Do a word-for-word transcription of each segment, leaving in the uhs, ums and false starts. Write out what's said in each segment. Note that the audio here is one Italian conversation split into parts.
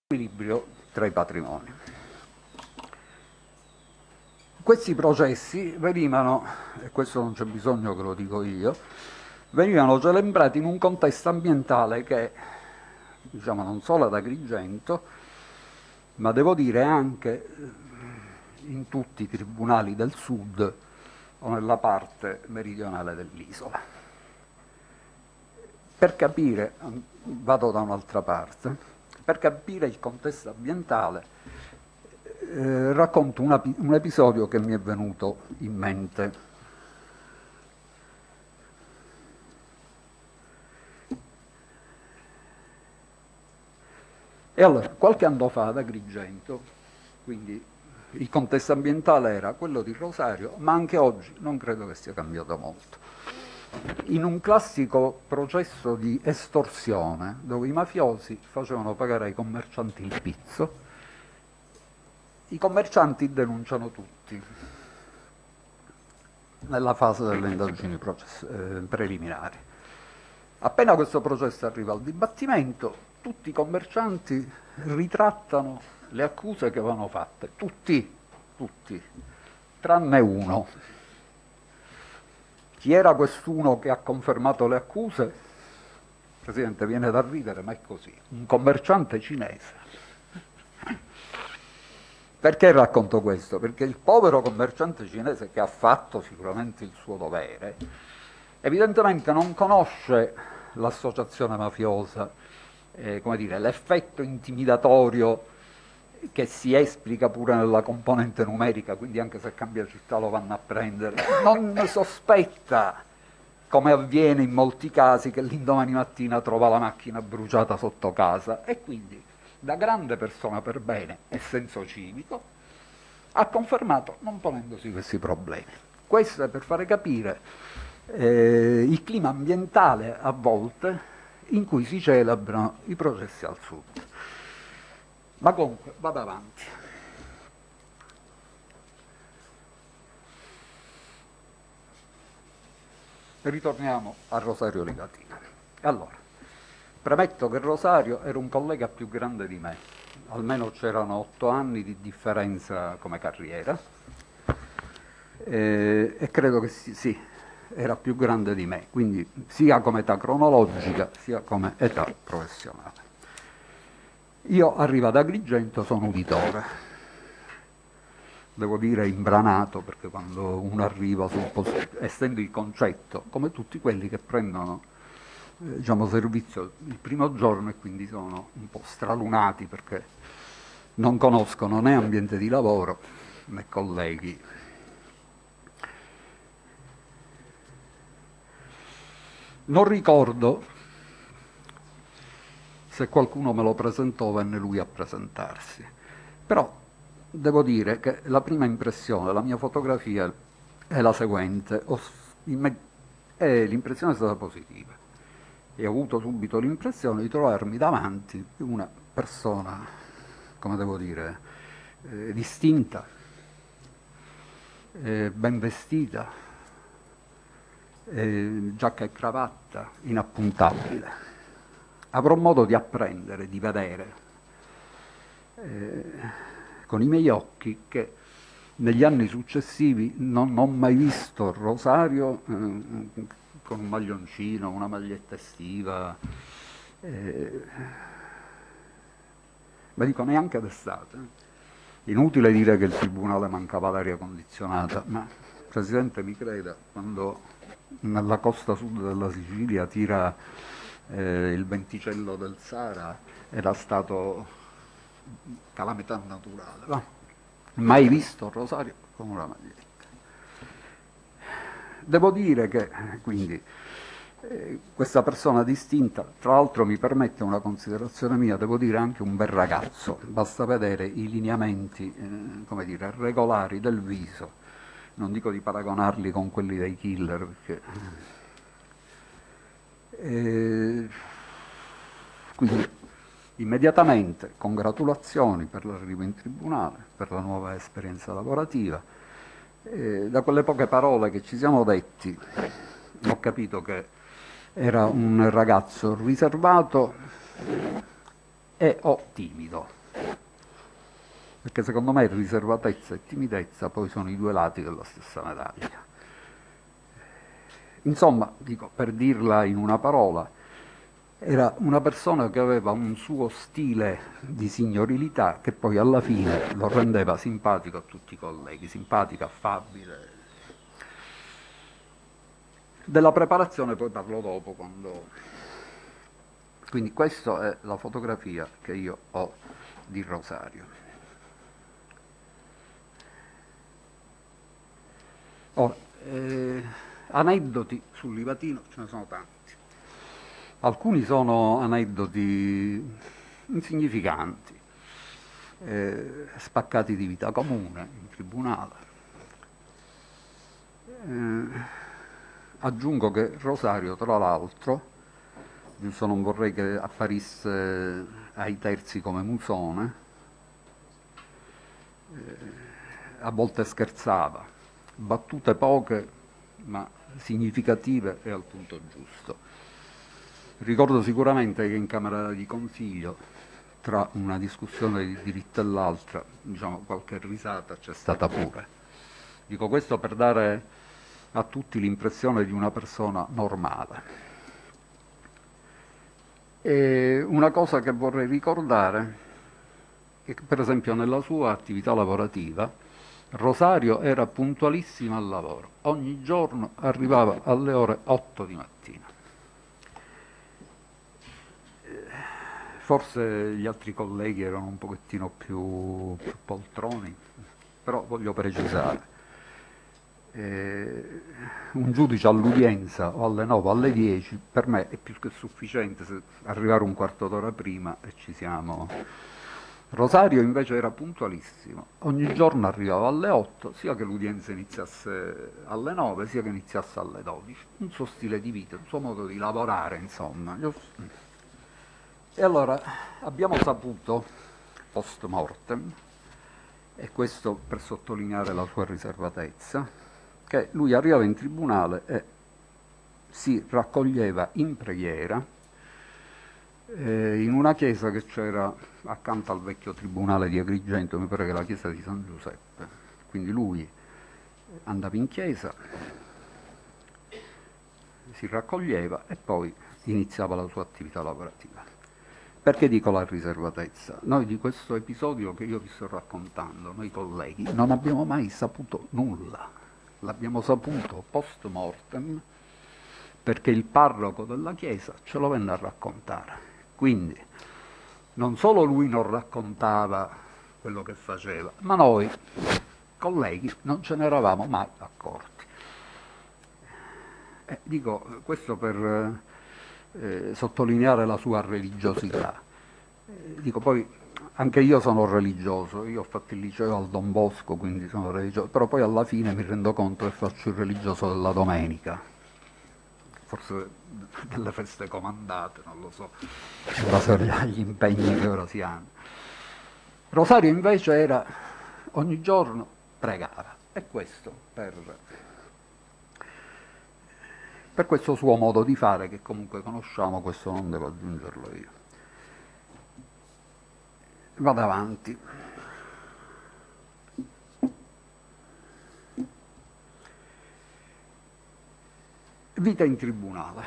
equilibrio tra i patrimoni. Questi processi venivano, e questo non c'è bisogno che lo dico io, venivano celebrati in un contesto ambientale che, diciamo, non solo ad Agrigento, ma devo dire anche in tutti i tribunali del sud o nella parte meridionale dell'isola. Per capire, vado da un'altra parte, per capire il contesto ambientale eh, racconto una, un episodio che mi è venuto in mente. E allora, qualche anno fa ad Agrigento, quindi il contesto ambientale era quello di Rosario, ma anche oggi non credo che sia cambiato molto. In un classico processo di estorsione, dove i mafiosi facevano pagare ai commercianti il pizzo, i commercianti denunciano tutti nella fase delle indagini process- eh, preliminari. Appena questo processo arriva al dibattimento, tutti i commercianti ritrattano le accuse che avevano fatte, tutti, tutti, tranne uno. Chi era quest'uno che ha confermato le accuse? Presidente, viene da ridere, ma è così. Un commerciante cinese. Perché racconto questo? Perché il povero commerciante cinese, che ha fatto sicuramente il suo dovere, evidentemente non conosce l'associazione mafiosa, eh, come dire, l'effetto intimidatorio che si esplica pure nella componente numerica, quindi anche se cambia città lo vanno a prendere. Non sospetta, come avviene in molti casi, che l'indomani mattina trova la macchina bruciata sotto casa e quindi, da grande persona per bene e senso civico, ha confermato non ponendosi questi problemi. Questo è per fare capire eh, il clima ambientale a volte in cui si celebrano i processi al sud. Ma comunque, vado avanti. Ritorniamo a Rosario Livatino. Allora, premetto che Rosario era un collega più grande di me, almeno c'erano otto anni di differenza come carriera, eh, e credo che sì, sì, era più grande di me, quindi sia come età cronologica sia come età professionale. Io arrivo ad Agrigento, sono uditore, devo dire imbranato, perché quando uno arriva sul posto, estendo il concetto, come tutti quelli che prendono eh, diciamo, servizio il primo giorno e quindi sono un po' stralunati perché non conoscono né ambiente di lavoro né colleghi. Non ricordo se qualcuno me lo presentò, venne lui a presentarsi. Però devo dire che la prima impressione, la mia fotografia è la seguente, e l'impressione è stata positiva. E ho avuto subito l'impressione di trovarmi davanti una persona, come devo dire, eh, distinta, eh, ben vestita, eh, giacca e cravatta, inappuntabile. Avrò modo di apprendere, di vedere eh, con i miei occhi che negli anni successivi non ho mai visto Rosario eh, con un maglioncino, una maglietta estiva, eh, ma dico neanche d'estate. Inutile dire che il tribunale mancava l'aria condizionata, ma Presidente mi creda, quando nella costa sud della Sicilia tira eh, il venticello del Sahara, era stato calamità naturale. Va. Mai visto Rosario con una maglietta. Devo dire che quindi eh, questa persona distinta, tra l'altro mi permette una considerazione mia, devo dire anche un bel ragazzo, basta vedere i lineamenti, eh, come dire, regolari del viso, non dico di paragonarli con quelli dei killer, perché... Eh, quindi immediatamente congratulazioni per l'arrivo in tribunale, per la nuova esperienza lavorativa. Eh, da quelle poche parole che ci siamo detti ho capito che era un ragazzo riservato, e o timido, perché secondo me riservatezza e timidezza poi sono i due lati della stessa medaglia. Insomma, dico, per dirla in una parola, era una persona che aveva un suo stile di signorilità che poi alla fine lo rendeva simpatico a tutti i colleghi, simpatico, affabile. Della preparazione poi parlo dopo, quando... Quindi questa è la fotografia che io ho di Rosario. Ora, eh, aneddoti sul Livatino ce ne sono tanti. Alcuni sono aneddoti insignificanti, eh, spaccati di vita comune in tribunale. Eh, aggiungo che Rosario, tra l'altro, giusto non vorrei che apparisse ai terzi come Musone, eh, a volte scherzava, battute poche ma significative e al punto giusto. Ricordo sicuramente che in Camera di Consiglio, tra una discussione di diritto e l'altra, diciamo, qualche risata c'è stata pure. Dico questo per dare a tutti l'impressione di una persona normale. E una cosa che vorrei ricordare è che, per esempio, nella sua attività lavorativa, Rosario era puntualissima al lavoro. Ogni giorno arrivava alle ore otto di mattina. Forse gli altri colleghi erano un pochettino più, più poltroni, però voglio precisare. Eh, un giudice all'udienza o alle nove o alle dieci per me è più che sufficiente se arrivare un quarto d'ora prima e ci siamo. Rosario invece era puntualissimo, ogni giorno arrivava alle otto, sia che l'udienza iniziasse alle nove sia che iniziasse alle dodici. Un suo stile di vita, un suo modo di lavorare, insomma. E allora abbiamo saputo, post mortem, e questo per sottolineare la sua riservatezza, che lui arrivava in tribunale e si raccoglieva in preghiera eh, in una chiesa che c'era accanto al vecchio tribunale di Agrigento, mi pare che è la chiesa di San Giuseppe. Quindi lui andava in chiesa, si raccoglieva e poi iniziava la sua attività lavorativa. Perché dico la riservatezza? Noi di questo episodio che io vi sto raccontando, noi colleghi, non abbiamo mai saputo nulla. L'abbiamo saputo post mortem perché il parroco della chiesa ce lo venne a raccontare. Quindi non solo lui non raccontava quello che faceva, ma noi, colleghi, non ce ne eravamo mai accorti. Eh, dico questo per... Eh, sottolineare la sua religiosità. Eh, dico poi, anche io sono religioso, io ho fatto il liceo al Don Bosco, quindi sono religioso, però poi alla fine mi rendo conto che faccio il religioso della domenica, forse delle feste comandate, non lo so, in base agli impegni che ora si hanno. Rosario invece era, ogni giorno pregava, e questo per... per questo suo modo di fare, che comunque conosciamo, questo non devo aggiungerlo io. Vado avanti. Vita in tribunale.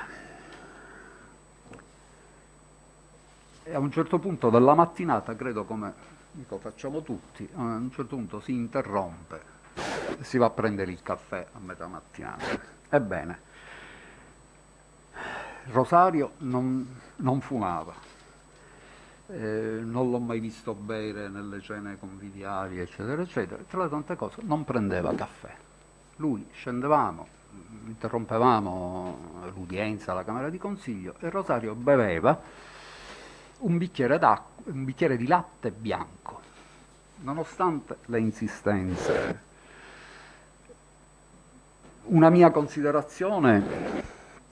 E a un certo punto della mattinata, credo come dico, facciamo tutti, a un certo punto si interrompe e si va a prendere il caffè a metà mattinata. Ebbene, Rosario non, non fumava, eh, non l'ho mai visto bere nelle cene conviviali, eccetera, eccetera. Tra le tante cose, non prendeva caffè. Lui scendevamo, interrompevamo l'udienza alla Camera di Consiglio e Rosario beveva un bicchiere d'acqua, un bicchiere di latte bianco, nonostante le insistenze. Una mia considerazione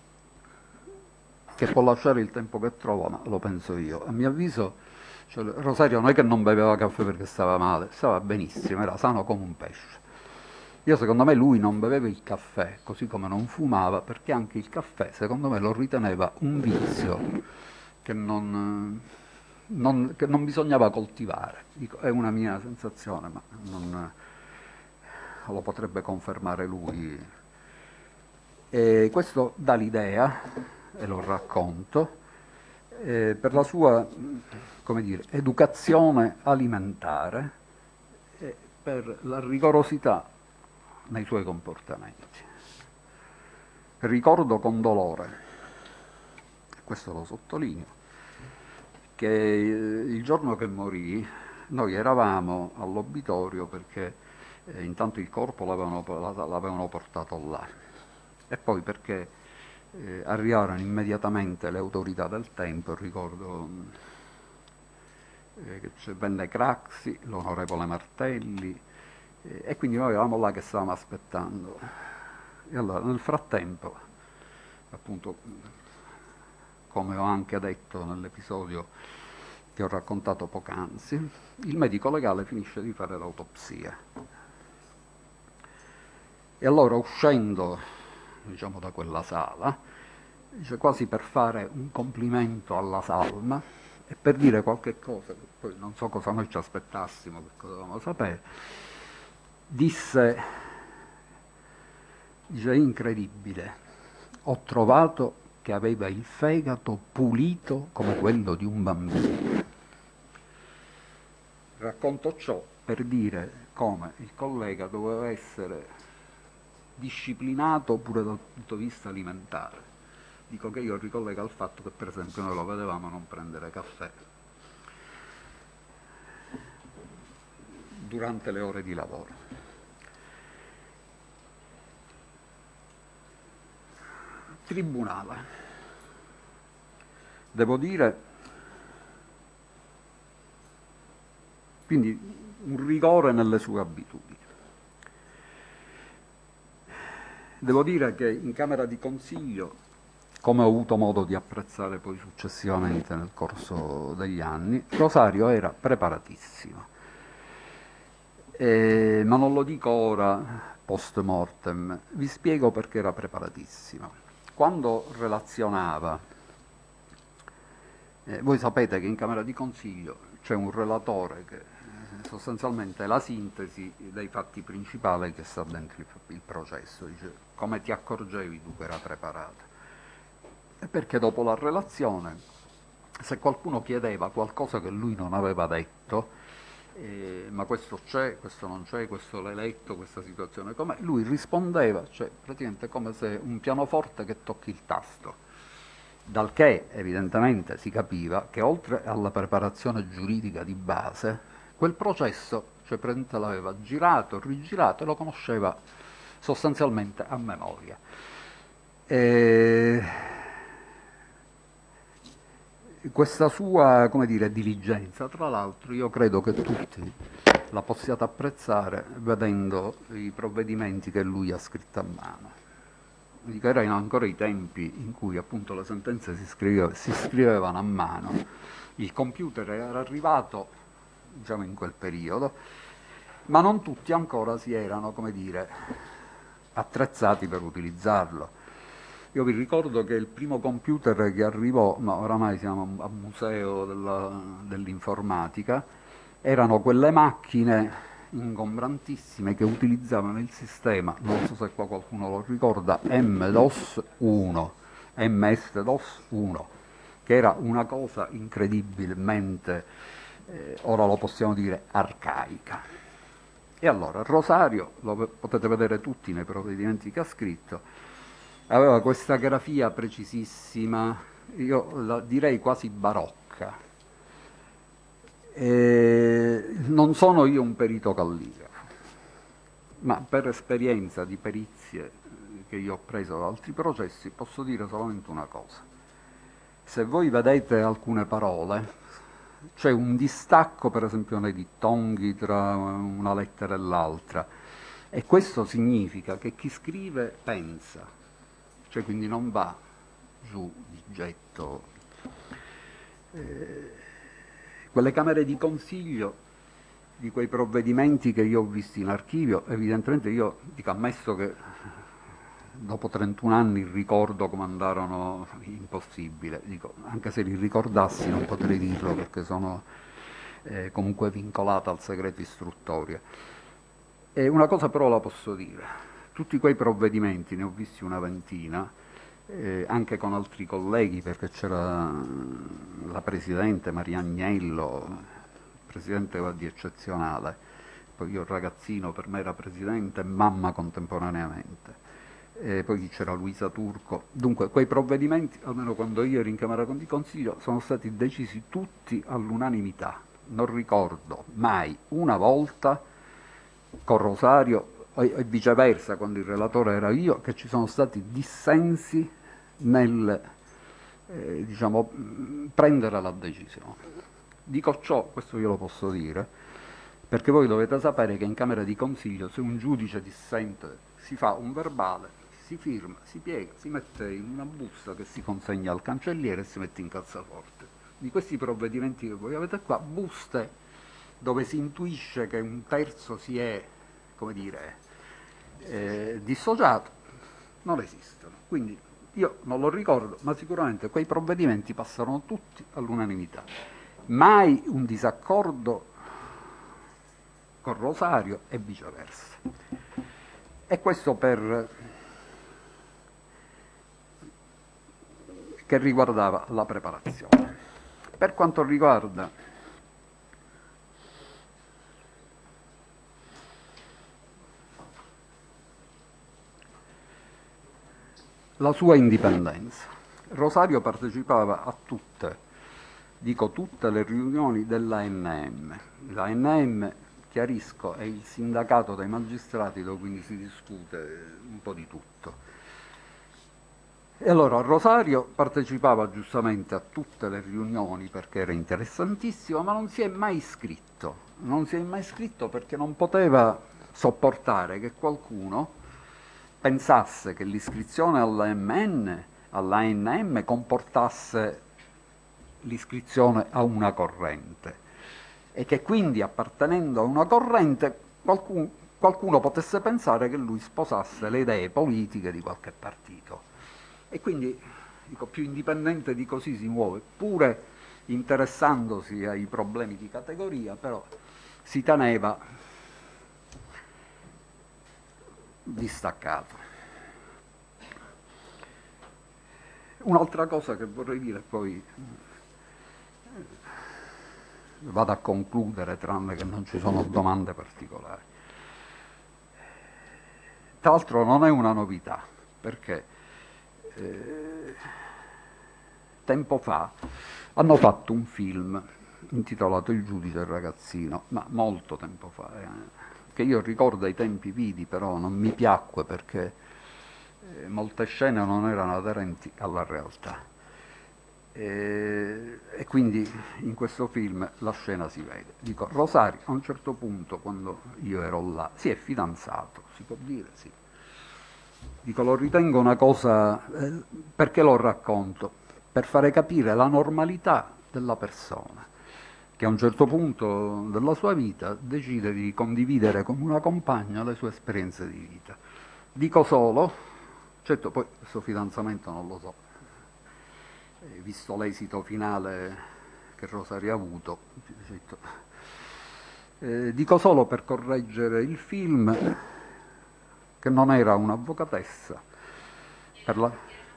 che può lasciare il tempo che trova, ma lo penso io. A mio avviso, cioè, Rosario non è che non beveva caffè perché stava male, stava benissimo, era sano come un pesce. Io, secondo me, lui non beveva il caffè, così come non fumava, perché anche il caffè, secondo me, lo riteneva un vizio che non, non, che non bisognava coltivare. Dico, è una mia sensazione, ma non, lo potrebbe confermare lui. E questo dà l'idea, e lo racconto, eh, per la sua, come dire, educazione alimentare e per la rigorosità nei suoi comportamenti. Ricordo con dolore, questo lo sottolineo, che il giorno che morì noi eravamo all'obitorio perché eh, intanto il corpo l'avevano, l'avevano portato là e poi perché eh, arrivarono immediatamente le autorità del tempo. Ricordo eh, che venne Craxi, l'onorevole Martelli eh, e quindi noi eravamo là che stavamo aspettando. E allora nel frattempo, appunto, come ho anche detto nell'episodio che ho raccontato poc'anzi, il medico legale finisce di fare l'autopsia. E allora uscendo, diciamo, da quella sala, dice, quasi per fare un complimento alla salma e per dire qualche cosa, che poi non so cosa noi ci aspettassimo, che cosa dovevamo sapere, disse, dice, incredibile, ho trovato che aveva il fegato pulito come quello di un bambino. Racconto ciò per dire come il collega doveva essere disciplinato pure dal punto di vista alimentare. Dico che io ricollego al fatto che per esempio noi lo vedevamo non prendere caffè durante le ore di lavoro. Tribunale. Devo dire, quindi un rigore nelle sue abitudini. Devo dire che in Camera di Consiglio, come ho avuto modo di apprezzare poi successivamente nel corso degli anni, Rosario era preparatissimo. Eh, ma non lo dico ora post mortem, vi spiego perché era preparatissimo. Quando relazionava, eh, voi sapete che in Camera di Consiglio c'è un relatore che eh, sostanzialmente è la sintesi dei fatti principali che sta dentro il, il processo. Dice, come ti accorgevi tu che era preparata? E perché dopo la relazione, se qualcuno chiedeva qualcosa che lui non aveva detto, eh, ma questo c'è, questo non c'è, questo l'hai letto, questa situazione com'è, lui rispondeva, cioè praticamente come se un pianoforte che tocchi il tasto. Dal che evidentemente si capiva che oltre alla preparazione giuridica di base, quel processo, cioè praticamente l'aveva girato, rigirato e lo conosceva sostanzialmente a memoria. E questa sua, come dire, diligenza, tra l'altro, io credo che tutti la possiate apprezzare vedendo i provvedimenti che lui ha scritto a mano. Dico, erano ancora i tempi in cui appunto le sentenze si, scriveva, si scrivevano a mano, il computer era arrivato, diciamo, in quel periodo, ma non tutti ancora si erano, come dire, attrezzati per utilizzarlo. Io vi ricordo che il primo computer che arrivò, ma oramai siamo al museo della, dell'informatica, erano quelle macchine ingombrantissime che utilizzavano il sistema, non so se qua qualcuno lo ricorda, M DOS uno, M S DOS uno, che era una cosa incredibilmente, eh, ora lo possiamo dire, arcaica. E allora Rosario, lo potete vedere tutti nei provvedimenti che ha scritto, aveva questa grafia precisissima, io la direi quasi barocca. E non sono io un perito calligrafo, ma per esperienza di perizie che io ho preso da altri processi posso dire solamente una cosa. Se voi vedete alcune parole, c'è un distacco per esempio nei dittonghi tra una lettera e l'altra, e questo significa che chi scrive pensa, cioè quindi non va giù di getto. Eh, quelle camere di consiglio di quei provvedimenti che io ho visto in archivio, evidentemente io dico ammesso che dopo trentuno anni ricordo come andarono, impossibile, dico, anche se li ricordassi non potrei dirlo perché sono eh, comunque vincolata al segreto istruttorio. E una cosa però la posso dire, tutti quei provvedimenti, ne ho visti una ventina, eh, anche con altri colleghi, perché c'era la Presidente Maria Agnello, Presidente di eccezionale, poi io ragazzino, per me era Presidente e mamma contemporaneamente. E poi c'era Luisa Turco. Dunque, quei provvedimenti, almeno quando io ero in Camera di Consiglio, sono stati decisi tutti all'unanimità. Non ricordo mai una volta con Rosario e viceversa, quando il relatore era io, che ci sono stati dissensi nel eh, diciamo, prendere la decisione. Dico ciò, questo io lo posso dire, perché voi dovete sapere che in Camera di Consiglio se un giudice dissente si fa un verbale, si firma, si piega, si mette in una busta che si consegna al cancelliere e si mette in cassaforte. Di questi provvedimenti che voi avete qua, buste dove si intuisce che un terzo si è, come dire, eh, dissociato, non esistono. Quindi io non lo ricordo, ma sicuramente quei provvedimenti passarono tutti all'unanimità. Mai un disaccordo con Rosario e viceversa. E questo per che riguardava la preparazione. Per quanto riguarda la sua indipendenza, Rosario partecipava a tutte, dico tutte, le riunioni dell'A N M. L'A N M, chiarisco, è il sindacato dei magistrati dove quindi si discute un po' di tutto. E allora Rosario partecipava giustamente a tutte le riunioni perché era interessantissimo, ma non si è mai iscritto. Non si è mai iscritto perché non poteva sopportare che qualcuno pensasse che l'iscrizione all'A M N, all'A N M comportasse l'iscrizione a una corrente e che quindi appartenendo a una corrente qualcuno, qualcuno potesse pensare che lui sposasse le idee politiche di qualche partito. E quindi, dico, più indipendente di così si muove, pure interessandosi ai problemi di categoria, però si teneva distaccato. Un'altra cosa che vorrei dire, poi vado a concludere, tranne che non ci sono domande particolari. Tra l'altro non è una novità, perché eh, tempo fa hanno fatto un film intitolato Il giudice e il ragazzino, ma molto tempo fa, eh, che io ricordo ai tempi vidi, però non mi piacque perché eh, molte scene non erano aderenti alla realtà. E, e quindi in questo film la scena si vede. Dico, Rosario a un certo punto, quando io ero là, si è fidanzato, si può dire, sì. Dico, lo ritengo una cosa, eh, perché lo racconto? Per fare capire la normalità della persona, che a un certo punto della sua vita decide di condividere con una compagna le sue esperienze di vita. Dico solo, certo poi questo fidanzamento non lo so, eh, visto l'esito finale che Rosario ha avuto, certo, eh, dico solo per correggere il film che non era un'avvocatessa, per la,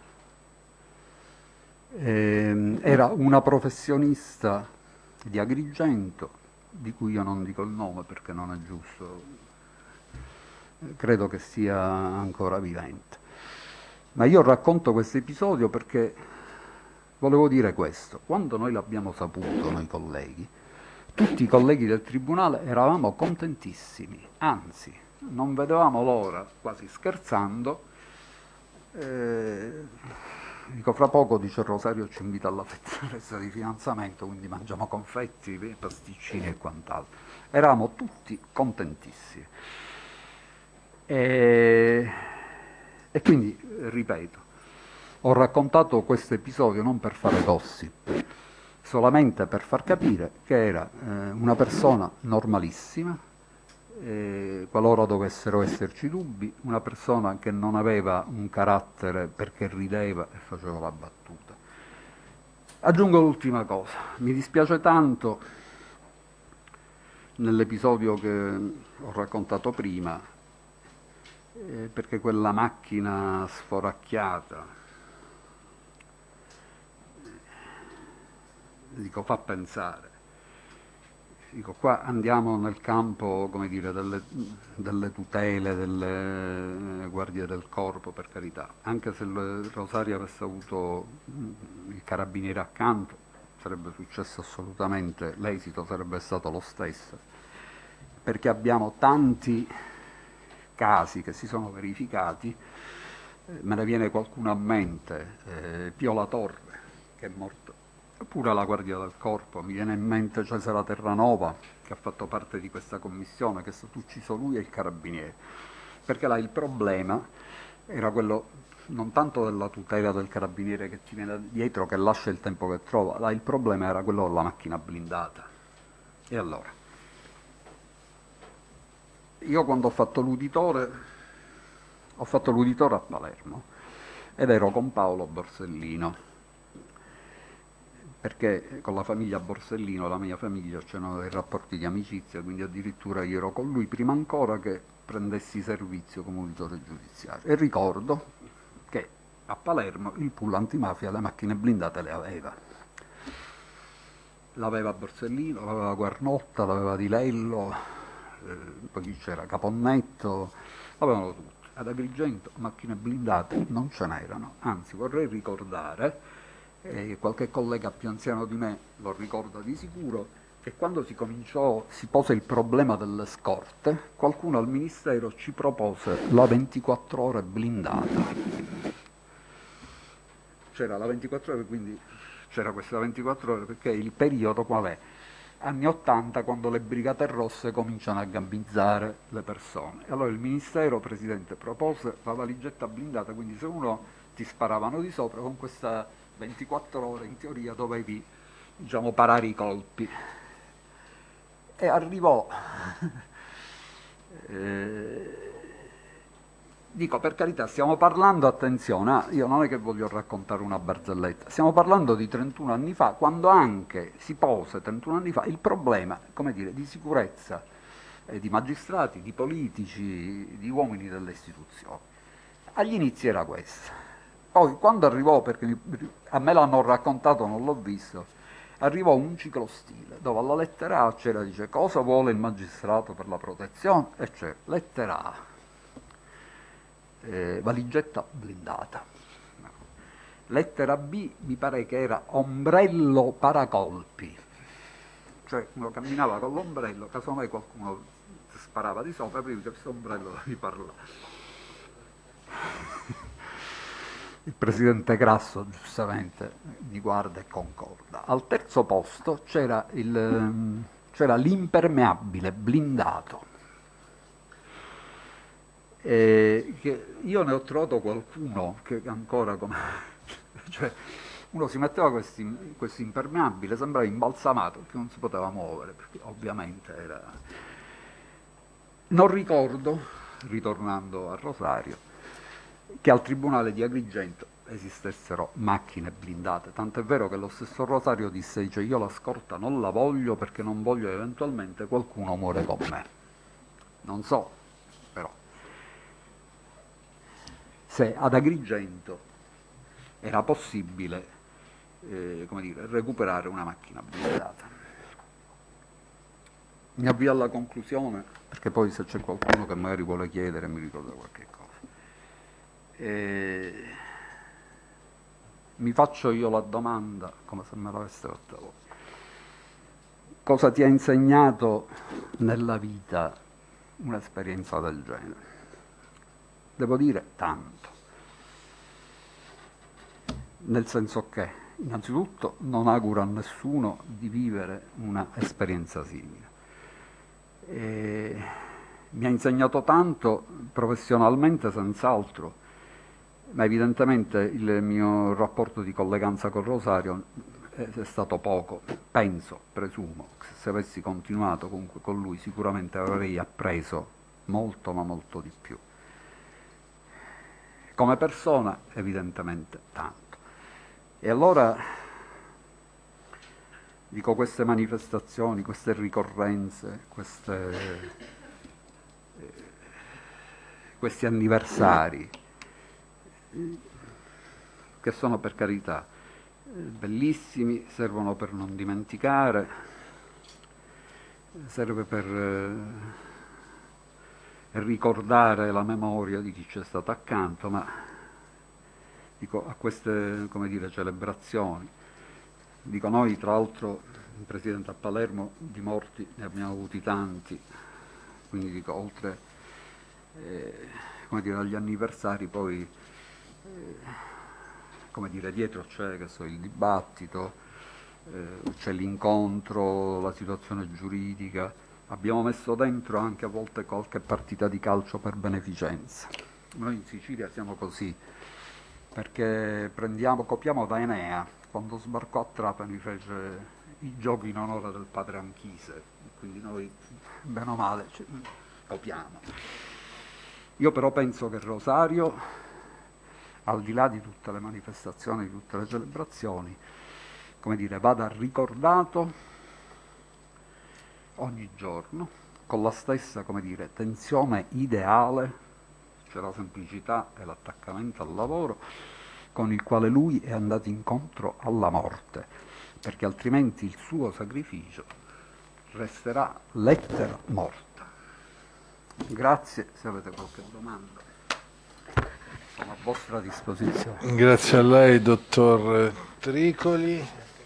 eh, era una professionista di Agrigento, di cui io non dico il nome perché non è giusto, credo che sia ancora vivente. Ma io racconto questo episodio perché volevo dire questo. Quando noi l'abbiamo saputo, noi colleghi, tutti i colleghi del Tribunale eravamo contentissimi, anzi, non vedevamo l'ora, quasi scherzando, eh, dico, fra poco, dice Rosario, ci invita alla festa di fidanzamento, quindi mangiamo confetti, pasticcini e quant'altro. Eravamo tutti contentissimi. E, e quindi, ripeto, ho raccontato questo episodio non per fare gossip, solamente per far capire che era eh, una persona normalissima, eh, qualora dovessero esserci dubbi, una persona che non aveva un carattere perché rideva e faceva la battuta. Aggiungo l'ultima cosa, mi dispiace tanto nell'episodio che ho raccontato prima, eh, perché quella macchina sforacchiata, dico, fa pensare. Dico, qua andiamo nel campo, come dire, delle, delle tutele, delle guardie del corpo, per carità. Anche se il Rosario avesse avuto il carabiniere accanto, sarebbe successo assolutamente, l'esito sarebbe stato lo stesso, perché abbiamo tanti casi che si sono verificati. Me ne viene qualcuno a mente, eh, Pio La Torre, che è morto, oppure la Guardia del Corpo, mi viene in mente Cesare Terranova, che ha fatto parte di questa commissione, che è stato ucciso lui e il carabiniere, perché là il problema era quello non tanto della tutela del carabiniere che ti viene dietro, che lascia il tempo che trova, là il problema era quello della macchina blindata. E allora? Io quando ho fatto l'uditore, ho fatto l'uditore a Palermo ed ero con Paolo Borsellino, perché con la famiglia Borsellino, la mia famiglia, c'erano dei rapporti di amicizia, quindi addirittura io ero con lui prima ancora che prendessi servizio come uditore giudiziario. E ricordo che a Palermo il pool antimafia le macchine blindate le aveva. L'aveva Borsellino, l'aveva Guarnotta, l'aveva Di Lello, eh, poi c'era Caponnetto, l'avevano tutti. Ad Agrigento macchine blindate non ce n'erano, anzi vorrei ricordare, e qualche collega più anziano di me lo ricorda di sicuro, che quando si cominciò, si pose il problema delle scorte, qualcuno al Ministero ci propose la ventiquattro ore blindata. C'era la ventiquattro ore, quindi c'era questa ventiquattro ore, perché il periodo qual è? Anni ottanta, quando le brigate rosse cominciano a gambizzare le persone. E allora il Ministero, Presidente, propose la valigetta blindata, quindi se uno ti sparavano di sopra, con questa ventiquattro ore in teoria dovevi, diciamo, parare i colpi. E arrivò, eh, dico, per carità, stiamo parlando, attenzione, io non è che voglio raccontare una barzelletta, stiamo parlando di trentuno anni fa, quando anche si pose trentuno anni fa il problema, come dire, di sicurezza eh, di magistrati, di politici, di uomini delle istituzioni. Agli inizi era questo. Poi quando arrivò, perché a me l'hanno raccontato, non l'ho visto, arrivò un ciclostile dove alla lettera A c'era, dice, cosa vuole il magistrato per la protezione, e c'è lettera A, eh, valigetta blindata. Lettera B mi pare che era ombrello paracolpi, cioè uno camminava con l'ombrello, casomai qualcuno sparava di sopra, prima di questo ombrello mi parlava. Il presidente Grasso giustamente mi guarda e concorda. Al terzo posto c'era, il, c'era l'impermeabile blindato. E che io ne ho trovato qualcuno che ancora come... cioè, uno si metteva questi, questo impermeabile, sembrava imbalsamato, perché non si poteva muovere, perché ovviamente era... Non ricordo, ritornando a Rosario, che al Tribunale di Agrigento esistessero macchine blindate, tant'è vero che lo stesso Rosario disse, dice, io la scorta non la voglio perché non voglio eventualmente qualcuno muore con me. Non so, però, se ad Agrigento era possibile, eh, come dire, recuperare una macchina blindata. Mi avvio alla conclusione, perché poi se c'è qualcuno che magari vuole chiedere mi ricorda qualche cosa. E mi faccio io la domanda, come se me l'aveste fatta voi. Cosa ti ha insegnato nella vita un'esperienza del genere? Devo dire tanto. Nel senso che, innanzitutto, non auguro a nessuno di vivere una esperienza simile. E mi ha insegnato tanto professionalmente, senz'altro, ma evidentemente il mio rapporto di colleganza con Rosario è stato poco, penso, presumo, che se avessi continuato comunque con lui sicuramente avrei appreso molto ma molto di più. Come persona evidentemente tanto. E allora dico, queste manifestazioni, queste ricorrenze, queste, eh, questi anniversari, che sono per carità bellissimi, servono per non dimenticare, serve per eh, ricordare la memoria di chi c'è stato accanto, ma dico, a queste, come dire, celebrazioni, dico, noi tra l'altro, Presidente, a Palermo di morti ne abbiamo avuti tanti, quindi dico, oltre eh, come dire, agli anniversari poi eh, come dire, dietro c'è, che so, il dibattito, eh, c'è l'incontro, la situazione giuridica. Abbiamo messo dentro anche a volte qualche partita di calcio per beneficenza. Noi in Sicilia siamo così, perché prendiamo, copiamo da Enea, quando sbarcò a Trapani fece i giochi in onore del padre Anchise, quindi noi, bene o male, cioè, copiamo. Io però penso che Rosario, al di là di tutte le manifestazioni, di tutte le celebrazioni, come dire, vada ricordato ogni giorno con la stessa, come dire, tensione ideale, cioè la semplicità e l'attaccamento al lavoro, con il quale lui è andato incontro alla morte, perché altrimenti il suo sacrificio resterà lettera morta. Grazie, se avete qualche domanda. Sono a vostra disposizione. Grazie a lei, dottor Tricoli.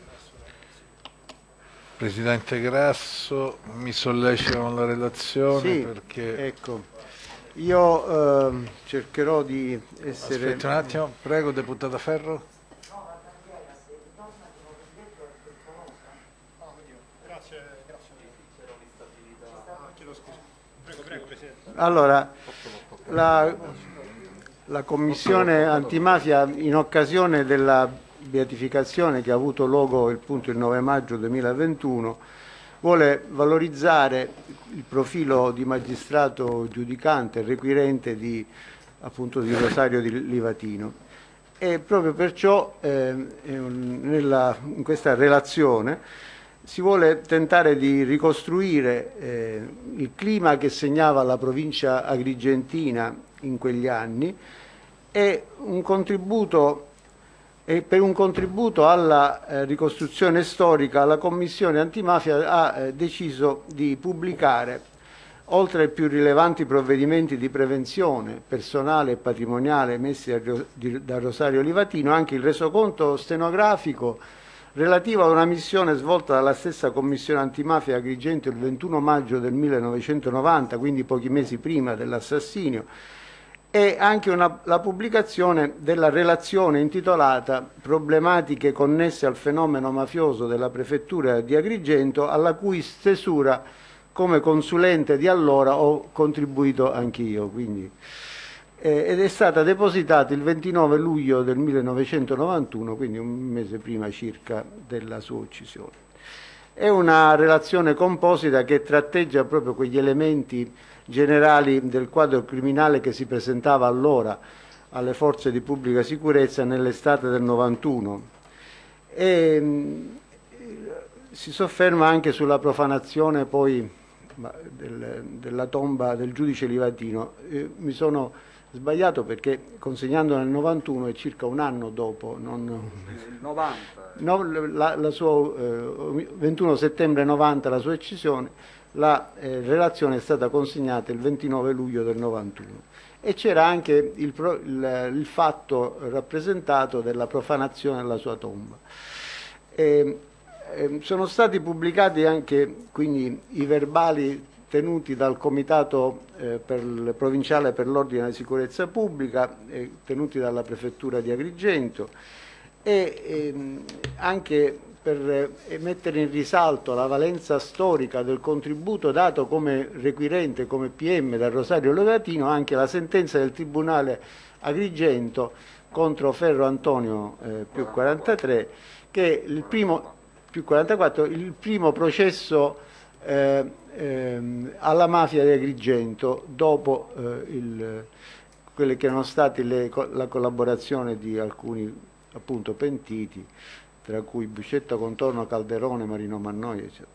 Presidente Grasso, mi sollecita con la relazione, sì, perché... Ecco, io eh, cercherò di essere... Aspetti un attimo, prego, deputata Ferro. Grazie, grazie. Chiedo scusa. Prego, prego, Presidente. Allora, la, la Commissione antimafia, in occasione della beatificazione che ha avuto luogo il, punto, il nove maggio duemilaventuno, vuole valorizzare il profilo di magistrato giudicante, requirente di, appunto, di Rosario di Livatino. E proprio perciò eh, nella, in questa relazione si vuole tentare di ricostruire eh, il clima che segnava la provincia agrigentina in quegli anni e un contributo E per un contributo alla eh, ricostruzione storica, la Commissione antimafia ha eh, deciso di pubblicare, oltre ai più rilevanti provvedimenti di prevenzione personale e patrimoniale messi a, di, da Rosario Livatino, anche il resoconto stenografico relativo a una missione svolta dalla stessa Commissione antimafia a Agrigento il ventuno maggio del millenovecentonovanta, quindi pochi mesi prima dell'assassinio, e anche una, la pubblicazione della relazione intitolata Problematiche connesse al fenomeno mafioso della Prefettura di Agrigento, alla cui stesura come consulente di allora ho contribuito anch'io. Quindi, eh, ed è stata depositata il ventinove luglio del millenovecentonovantuno, quindi un mese prima circa della sua uccisione. È una relazione composita che tratteggia proprio quegli elementi generali del quadro criminale che si presentava allora alle forze di pubblica sicurezza nell'estate del novantuno e mh, si sofferma anche sulla profanazione poi del, della tomba del giudice Livatino. Eh, mi sono sbagliato perché consegnando nel novantuno è circa un anno dopo, non... Il novanta. No, la, la sua, eh, ventuno settembre novanta la sua uccisione. La eh, relazione è stata consegnata il ventinove luglio del novantuno e c'era anche il, pro, il, il fatto rappresentato della profanazione della sua tomba. E, eh, sono stati pubblicati anche quindi i verbali tenuti dal Comitato eh, per, provinciale per l'ordine e la sicurezza pubblica, eh, tenuti dalla Prefettura di Agrigento e ehm, anche per mettere in risalto la valenza storica del contributo dato come requirente, come P M da Rosario Livatino, anche la sentenza del Tribunale Agrigento contro Ferro Antonio eh, più quarantatré, che il primo, più quarantaquattro, il primo processo eh, ehm, alla mafia di Agrigento dopo eh, il, quelle che erano state le, la collaborazione di alcuni appunto pentiti, tra cui Buscetta Contorno, Calderone, Marino Mannoia, eccetera.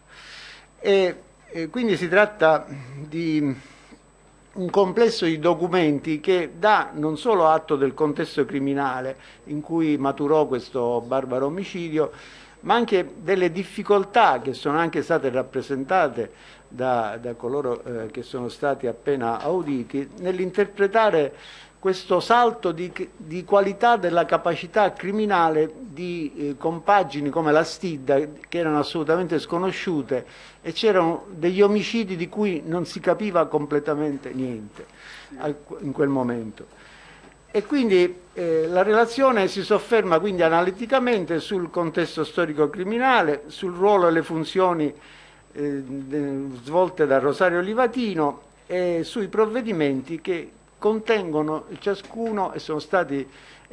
E, e quindi si tratta di un complesso di documenti che dà non solo atto del contesto criminale in cui maturò questo barbaro omicidio, ma anche delle difficoltà che sono anche state rappresentate da, da coloro eh, che sono stati appena auditi nell'interpretare questo salto di, di qualità della capacità criminale di eh, compagini come la Stidda, che erano assolutamente sconosciute, e c'erano degli omicidi di cui non si capiva completamente niente in quel momento. E quindi eh, la relazione si sofferma quindi analiticamente sul contesto storico-criminale, sul ruolo e le funzioni eh, svolte da Rosario Livatino e sui provvedimenti che contengono ciascuno e sono stati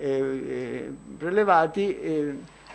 eh, prelevati eh,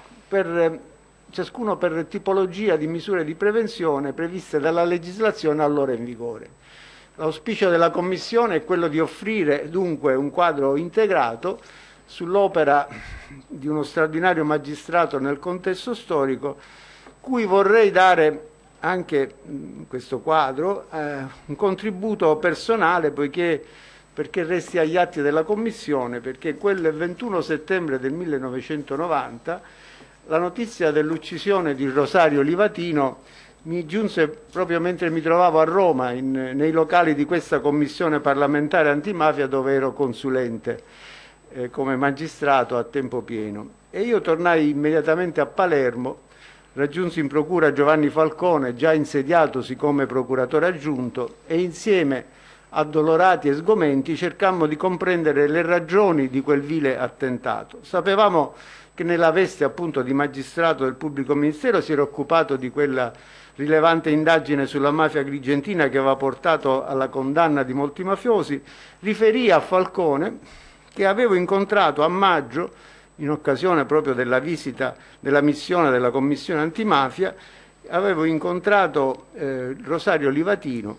per, ciascuno per tipologia di misure di prevenzione previste dalla legislazione allora in vigore. L'auspicio della Commissione è quello di offrire dunque un quadro integrato sull'opera di uno straordinario magistrato nel contesto storico, cui vorrei dare anche in questo quadro eh, un contributo personale, poiché perché resti agli atti della Commissione, perché quel ventuno settembre del millenovecentonovanta la notizia dell'uccisione di Rosario Livatino mi giunse proprio mentre mi trovavo a Roma, in, nei locali di questa Commissione parlamentare antimafia dove ero consulente eh, come magistrato a tempo pieno. E io tornai immediatamente a Palermo, raggiunsi in procura Giovanni Falcone, già insediatosi come procuratore aggiunto, e insieme addolorati e sgomenti cercammo di comprendere le ragioni di quel vile attentato. Sapevamo che nella veste appunto di magistrato del pubblico ministero si era occupato di quella rilevante indagine sulla mafia agrigentina che aveva portato alla condanna di molti mafiosi. Riferì a Falcone che avevo incontrato a maggio, in occasione proprio della visita della missione della Commissione antimafia, avevo incontrato eh, Rosario Livatino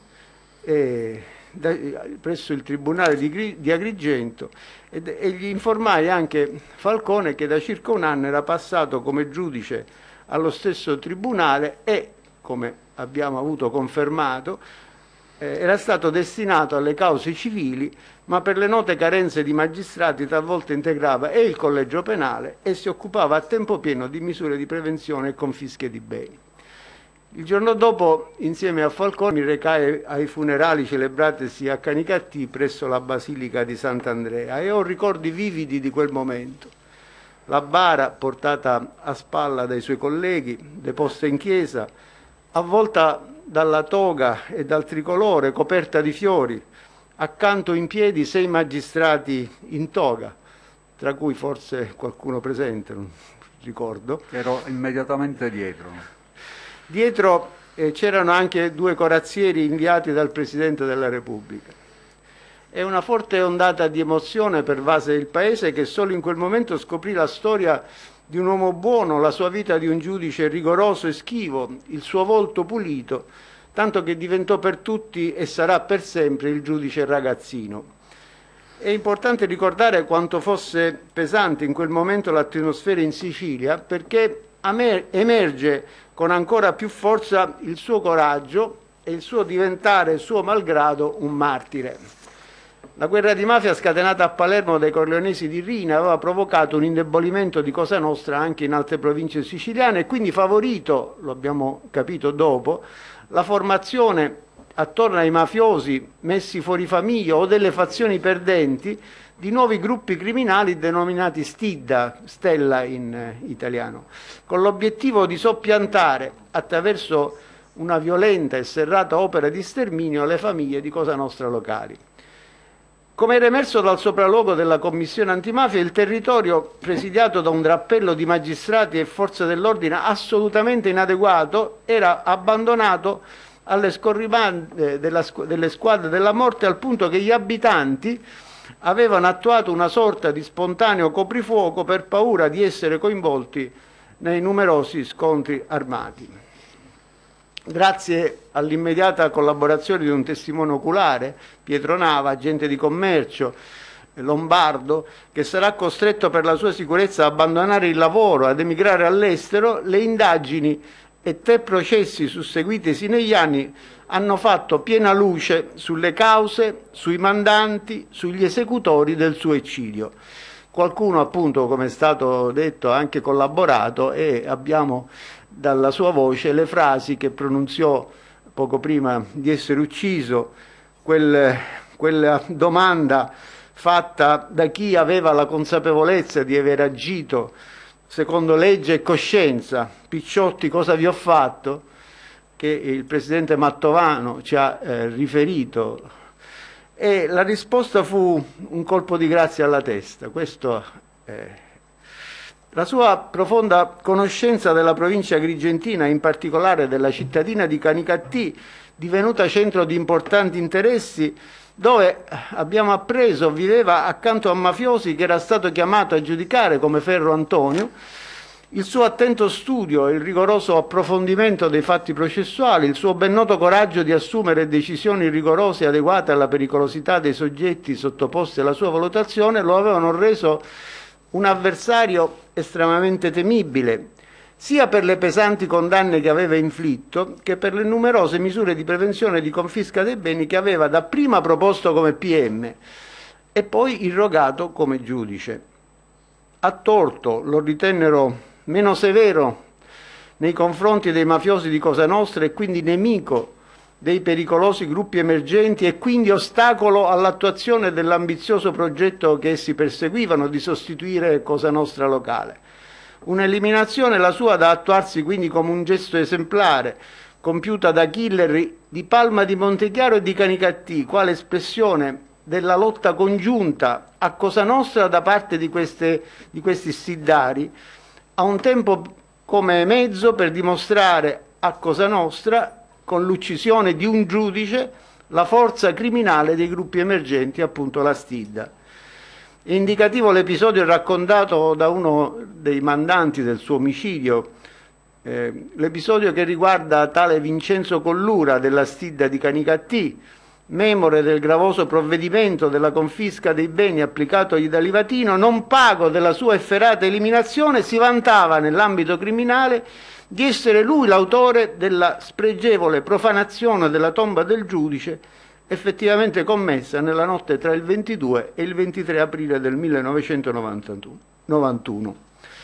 eh, da, presso il Tribunale di, di Agrigento e, e gli informai anche Falcone che da circa un anno era passato come giudice allo stesso Tribunale e, come abbiamo avuto confermato, eh, era stato destinato alle cause civili, ma per le note carenze di magistrati talvolta integrava e il collegio penale e si occupava a tempo pieno di misure di prevenzione e confische di beni. Il giorno dopo, insieme a Falcone, mi recai ai funerali celebratisi a Canicattì presso la Basilica di Sant'Andrea e ho ricordi vividi di quel momento. La bara portata a spalla dai suoi colleghi, deposta in chiesa, avvolta dalla toga e dal tricolore, coperta di fiori, accanto in piedi sei magistrati in toga, tra cui forse qualcuno presente, non ricordo. Ero immediatamente dietro. Dietro eh, c'erano anche due corazzieri inviati dal Presidente della Repubblica. E una forte ondata di emozione pervase il paese, che solo in quel momento scoprì la storia di un uomo buono, la sua vita di un giudice rigoroso e schivo, il suo volto pulito, tanto che diventò per tutti e sarà per sempre il giudice ragazzino. È importante ricordare quanto fosse pesante in quel momento l'atmosfera in Sicilia, perché emerge con ancora più forza il suo coraggio e il suo diventare, suo malgrado, un martire. La guerra di mafia scatenata a Palermo dai corleonesi di Rina aveva provocato un indebolimento di Cosa Nostra anche in altre province siciliane e quindi favorito, lo abbiamo capito dopo, la formazione attorno ai mafiosi messi fuori famiglia o delle fazioni perdenti di nuovi gruppi criminali denominati Stidda, stella in eh, italiano, con l'obiettivo di soppiantare attraverso una violenta e serrata opera di sterminio le famiglie di Cosa Nostra locali. Come era emerso dal sopralluogo della Commissione antimafia, il territorio presidiato da un drappello di magistrati e forze dell'ordine assolutamente inadeguato era abbandonato alle scorribande della, delle squadre della morte, al punto che gli abitanti avevano attuato una sorta di spontaneo coprifuoco per paura di essere coinvolti nei numerosi scontri armati. Grazie all'immediata collaborazione di un testimone oculare, Pietro Nava, agente di commercio lombardo, che sarà costretto per la sua sicurezza ad abbandonare il lavoro, ad emigrare all'estero, le indagini e tre processi susseguitisi negli anni hanno fatto piena luce sulle cause, sui mandanti, sugli esecutori del suo eccidio. Qualcuno, appunto, come è stato detto, ha anche collaborato e abbiamo dalla sua voce le frasi che pronunziò poco prima di essere ucciso, quel, quella domanda fatta da chi aveva la consapevolezza di aver agito secondo legge e coscienza: Picciotti, cosa vi ho fatto? Che il presidente Mantovano ci ha eh, riferito, e la risposta fu un colpo di grazia alla testa. Questo è. La sua profonda conoscenza della provincia agrigentina, in particolare della cittadina di Canicattì, divenuta centro di importanti interessi, dove abbiamo appreso viveva accanto a mafiosi che era stato chiamato a giudicare come Ferro Antonio, il suo attento studio e il rigoroso approfondimento dei fatti processuali, il suo ben noto coraggio di assumere decisioni rigorose e adeguate alla pericolosità dei soggetti sottoposti alla sua valutazione, lo avevano reso un avversario estremamente temibile, sia per le pesanti condanne che aveva inflitto, che per le numerose misure di prevenzione e di confisca dei beni che aveva dapprima proposto come P M e poi irrogato come giudice. A torto lo ritennero meno severo nei confronti dei mafiosi di Cosa Nostra e quindi nemico dei pericolosi gruppi emergenti e quindi ostacolo all'attuazione dell'ambizioso progetto che essi perseguivano di sostituire Cosa Nostra locale. Un'eliminazione, la sua, da attuarsi quindi come un gesto esemplare, compiuta da killer di Palma di Montechiaro e di Canicattì, quale espressione della lotta congiunta a Cosa Nostra da parte di, queste, di questi stiddari, a un tempo come mezzo per dimostrare a Cosa Nostra, con l'uccisione di un giudice, la forza criminale dei gruppi emergenti, appunto la stidda. È indicativo l'episodio raccontato da uno dei mandanti del suo omicidio, eh, l'episodio che riguarda tale Vincenzo Collura della stidda di Canicattì, memore del gravoso provvedimento della confisca dei beni applicatogli da Livatino, non pago della sua efferata eliminazione, si vantava nell'ambito criminale di essere lui l'autore della spregevole profanazione della tomba del giudice, effettivamente commessa nella notte tra il ventidue e il ventitré aprile del millenovecentonovantuno.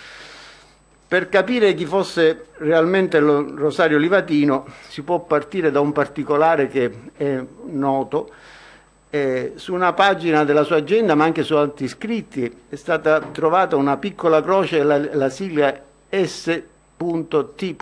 Per capire chi fosse realmente Rosario Livatino si può partire da un particolare che è noto. Eh, su una pagina della sua agenda, ma anche su altri scritti, è stata trovata una piccola croce e la, la sigla S T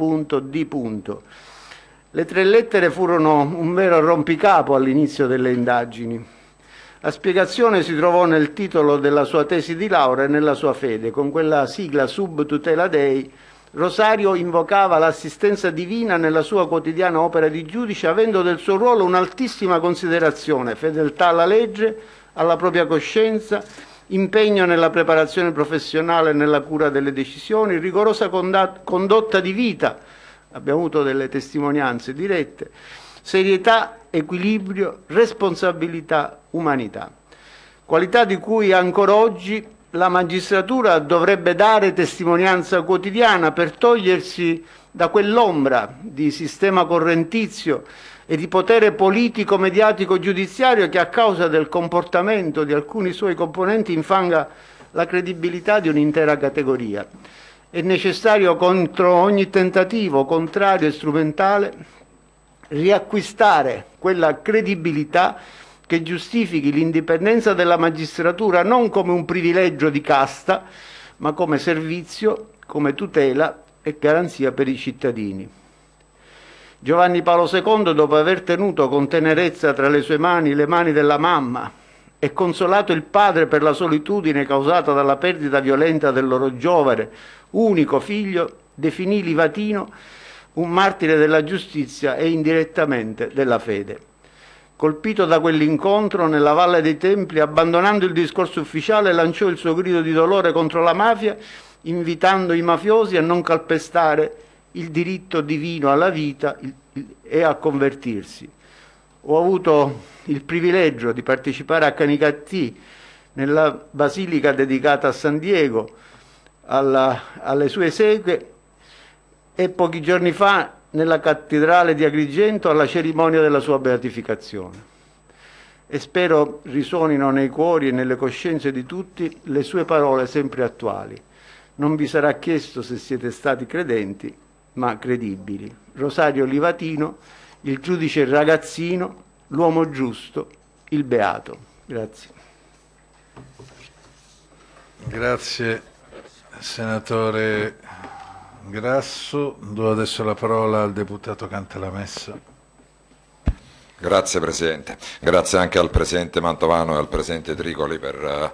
D. Le tre lettere furono un vero rompicapo all'inizio delle indagini. La spiegazione si trovò nel titolo della sua tesi di laurea e nella sua fede. Con quella sigla Sub Tutela Dei, Rosario invocava l'assistenza divina nella sua quotidiana opera di giudice, avendo del suo ruolo un'altissima considerazione, fedeltà alla legge, alla propria coscienza, impegno nella preparazione professionale e nella cura delle decisioni, rigorosa condotta di vita, abbiamo avuto delle testimonianze dirette, serietà, equilibrio, responsabilità, umanità. Qualità di cui ancora oggi la magistratura dovrebbe dare testimonianza quotidiana per togliersi da quell'ombra di sistema correntizio e di potere politico, mediatico, giudiziario che a causa del comportamento di alcuni suoi componenti infanga la credibilità di un'intera categoria. È necessario, contro ogni tentativo contrario e strumentale, riacquistare quella credibilità che giustifichi l'indipendenza della magistratura non come un privilegio di casta, ma come servizio, come tutela e garanzia per i cittadini. Giovanni Paolo secondo, dopo aver tenuto con tenerezza tra le sue mani le mani della mamma e consolato il padre per la solitudine causata dalla perdita violenta del loro giovane, unico figlio, definì Livatino un martire della giustizia e indirettamente della fede. Colpito da quell'incontro nella Valle dei Templi, abbandonando il discorso ufficiale, lanciò il suo grido di dolore contro la mafia invitando i mafiosi a non calpestare il diritto divino alla vita e a convertirsi. Ho avuto il privilegio di partecipare a Canicattì, nella basilica dedicata a San Diego, alla, alle sue esequie, e pochi giorni fa nella cattedrale di Agrigento alla cerimonia della sua beatificazione. E spero risuonino nei cuori e nelle coscienze di tutti le sue parole sempre attuali. Non vi sarà chiesto se siete stati credenti, ma credibili. Rosario Livatino, il giudice ragazzino, l'uomo giusto, il beato. Grazie. Grazie senatore Grasso. Do adesso la parola al deputato Cantalamessa. Grazie Presidente, grazie anche al Presidente Mantovano e al Presidente Tricoli per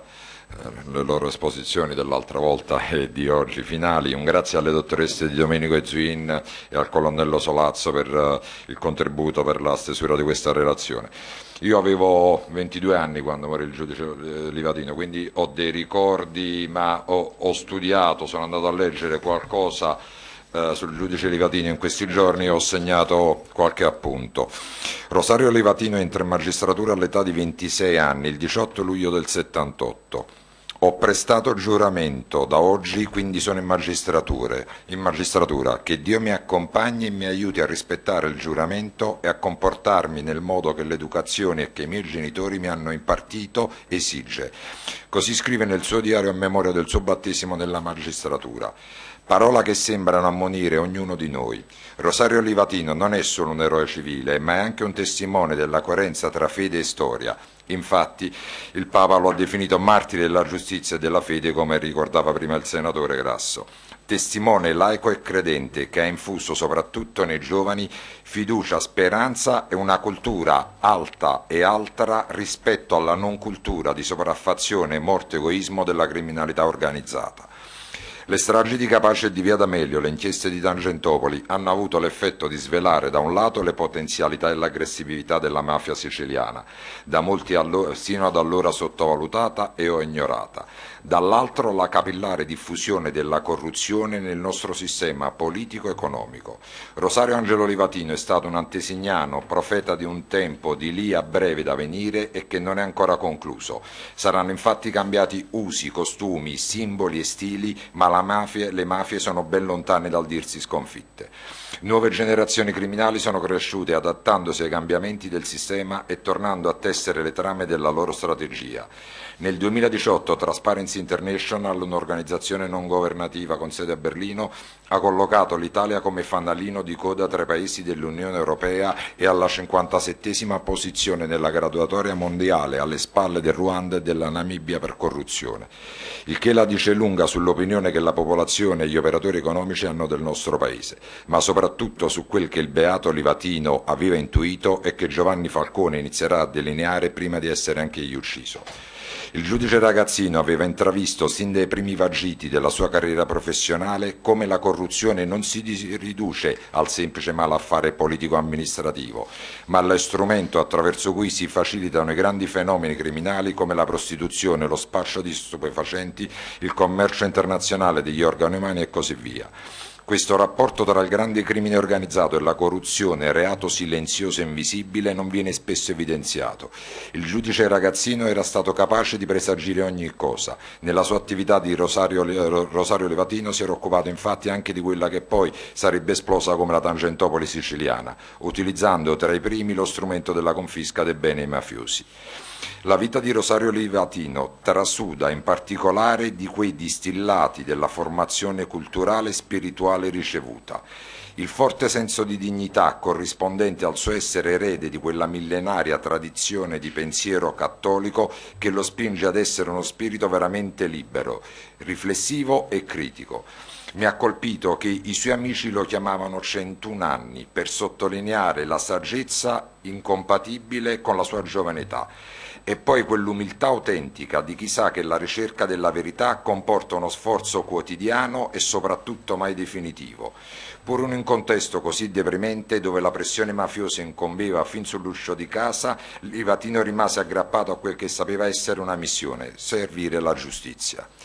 uh, le loro esposizioni dell'altra volta e di oggi finali. Un grazie alle dottoresse di Domenico e Zuin e al colonnello Solazzo per uh, il contributo per la stesura di questa relazione. Io avevo ventidue anni quando morì il giudice Livatino, quindi ho dei ricordi, ma ho, ho studiato, sono andato a leggere qualcosa eh, sul giudice Livatino in questi giorni e ho segnato qualche appunto. Rosario Livatino entra in magistratura all'età di ventisei anni, il diciotto luglio del settantotto. Ho prestato giuramento, da oggi quindi sono in magistratura, in magistratura, che Dio mi accompagni e mi aiuti a rispettare il giuramento e a comportarmi nel modo che l'educazione e che i miei genitori mi hanno impartito esige. Così scrive nel suo diario a memoria del suo battesimo nella magistratura. Parola che sembrano ammonire ognuno di noi. Rosario Livatino non è solo un eroe civile, ma è anche un testimone della coerenza tra fede e storia. Infatti il Papa lo ha definito martire della giustizia e della fede, come ricordava prima il senatore Grasso. Testimone laico e credente che ha infuso soprattutto nei giovani fiducia, speranza e una cultura alta e altra rispetto alla non cultura di sopraffazione, morte e egoismo della criminalità organizzata. Le stragi di Capaci e di Via D'Amelio, le inchieste di Tangentopoli hanno avuto l'effetto di svelare da un lato le potenzialità e l'aggressività della mafia siciliana, da molti allo- sino ad allora sottovalutata e o ignorata, dall'altro la capillare diffusione della corruzione nel nostro sistema politico-economico. Rosario Angelo Livatino è stato un antesignano, profeta di un tempo di lì a breve da venire e che non è ancora concluso. Saranno infatti cambiati usi, costumi, simboli e stili, ma la mafia, le mafie sono ben lontane dal dirsi sconfitte. Nuove generazioni criminali sono cresciute adattandosi ai cambiamenti del sistema e tornando a tessere le trame della loro strategia. Nel duemiladiciotto Transparency International, un'organizzazione non governativa con sede a Berlino, ha collocato l'Italia come fanalino di coda tra i paesi dell'Unione Europea e alla cinquantasettesima posizione nella graduatoria mondiale, alle spalle del Ruanda e della Namibia per corruzione. Il che la dice lunga sull'opinione che la popolazione e gli operatori economici hanno del nostro paese, ma soprattutto su quel che il beato Livatino aveva intuito e che Giovanni Falcone inizierà a delineare prima di essere anche egli ucciso. Il giudice ragazzino aveva intravisto sin dai primi vagiti della sua carriera professionale come la corruzione non si riduce al semplice malaffare politico-amministrativo, ma allo strumento attraverso cui si facilitano i grandi fenomeni criminali come la prostituzione, lo spaccio di stupefacenti, il commercio internazionale degli organi umani e così via. Questo rapporto tra il grande crimine organizzato e la corruzione, reato silenzioso e invisibile, non viene spesso evidenziato. Il giudice ragazzino era stato capace di presagire ogni cosa. Nella sua attività di Rosario, Rosario Livatino si era occupato infatti anche di quella che poi sarebbe esplosa come la Tangentopoli siciliana, utilizzando tra i primi lo strumento della confisca dei beni ai mafiosi. La vita di Rosario Livatino trasuda in particolare di quei distillati della formazione culturale e spirituale ricevuta. Il forte senso di dignità corrispondente al suo essere erede di quella millenaria tradizione di pensiero cattolico che lo spinge ad essere uno spirito veramente libero, riflessivo e critico. Mi ha colpito che i suoi amici lo chiamavano centuno anni per sottolineare la saggezza incompatibile con la sua giovane età. E poi quell'umiltà autentica di chi sa che la ricerca della verità comporta uno sforzo quotidiano e soprattutto mai definitivo. Pur in un contesto così deprimente dove la pressione mafiosa incombeva fin sull'uscio di casa, Livatino rimase aggrappato a quel che sapeva essere una missione, servire la giustizia.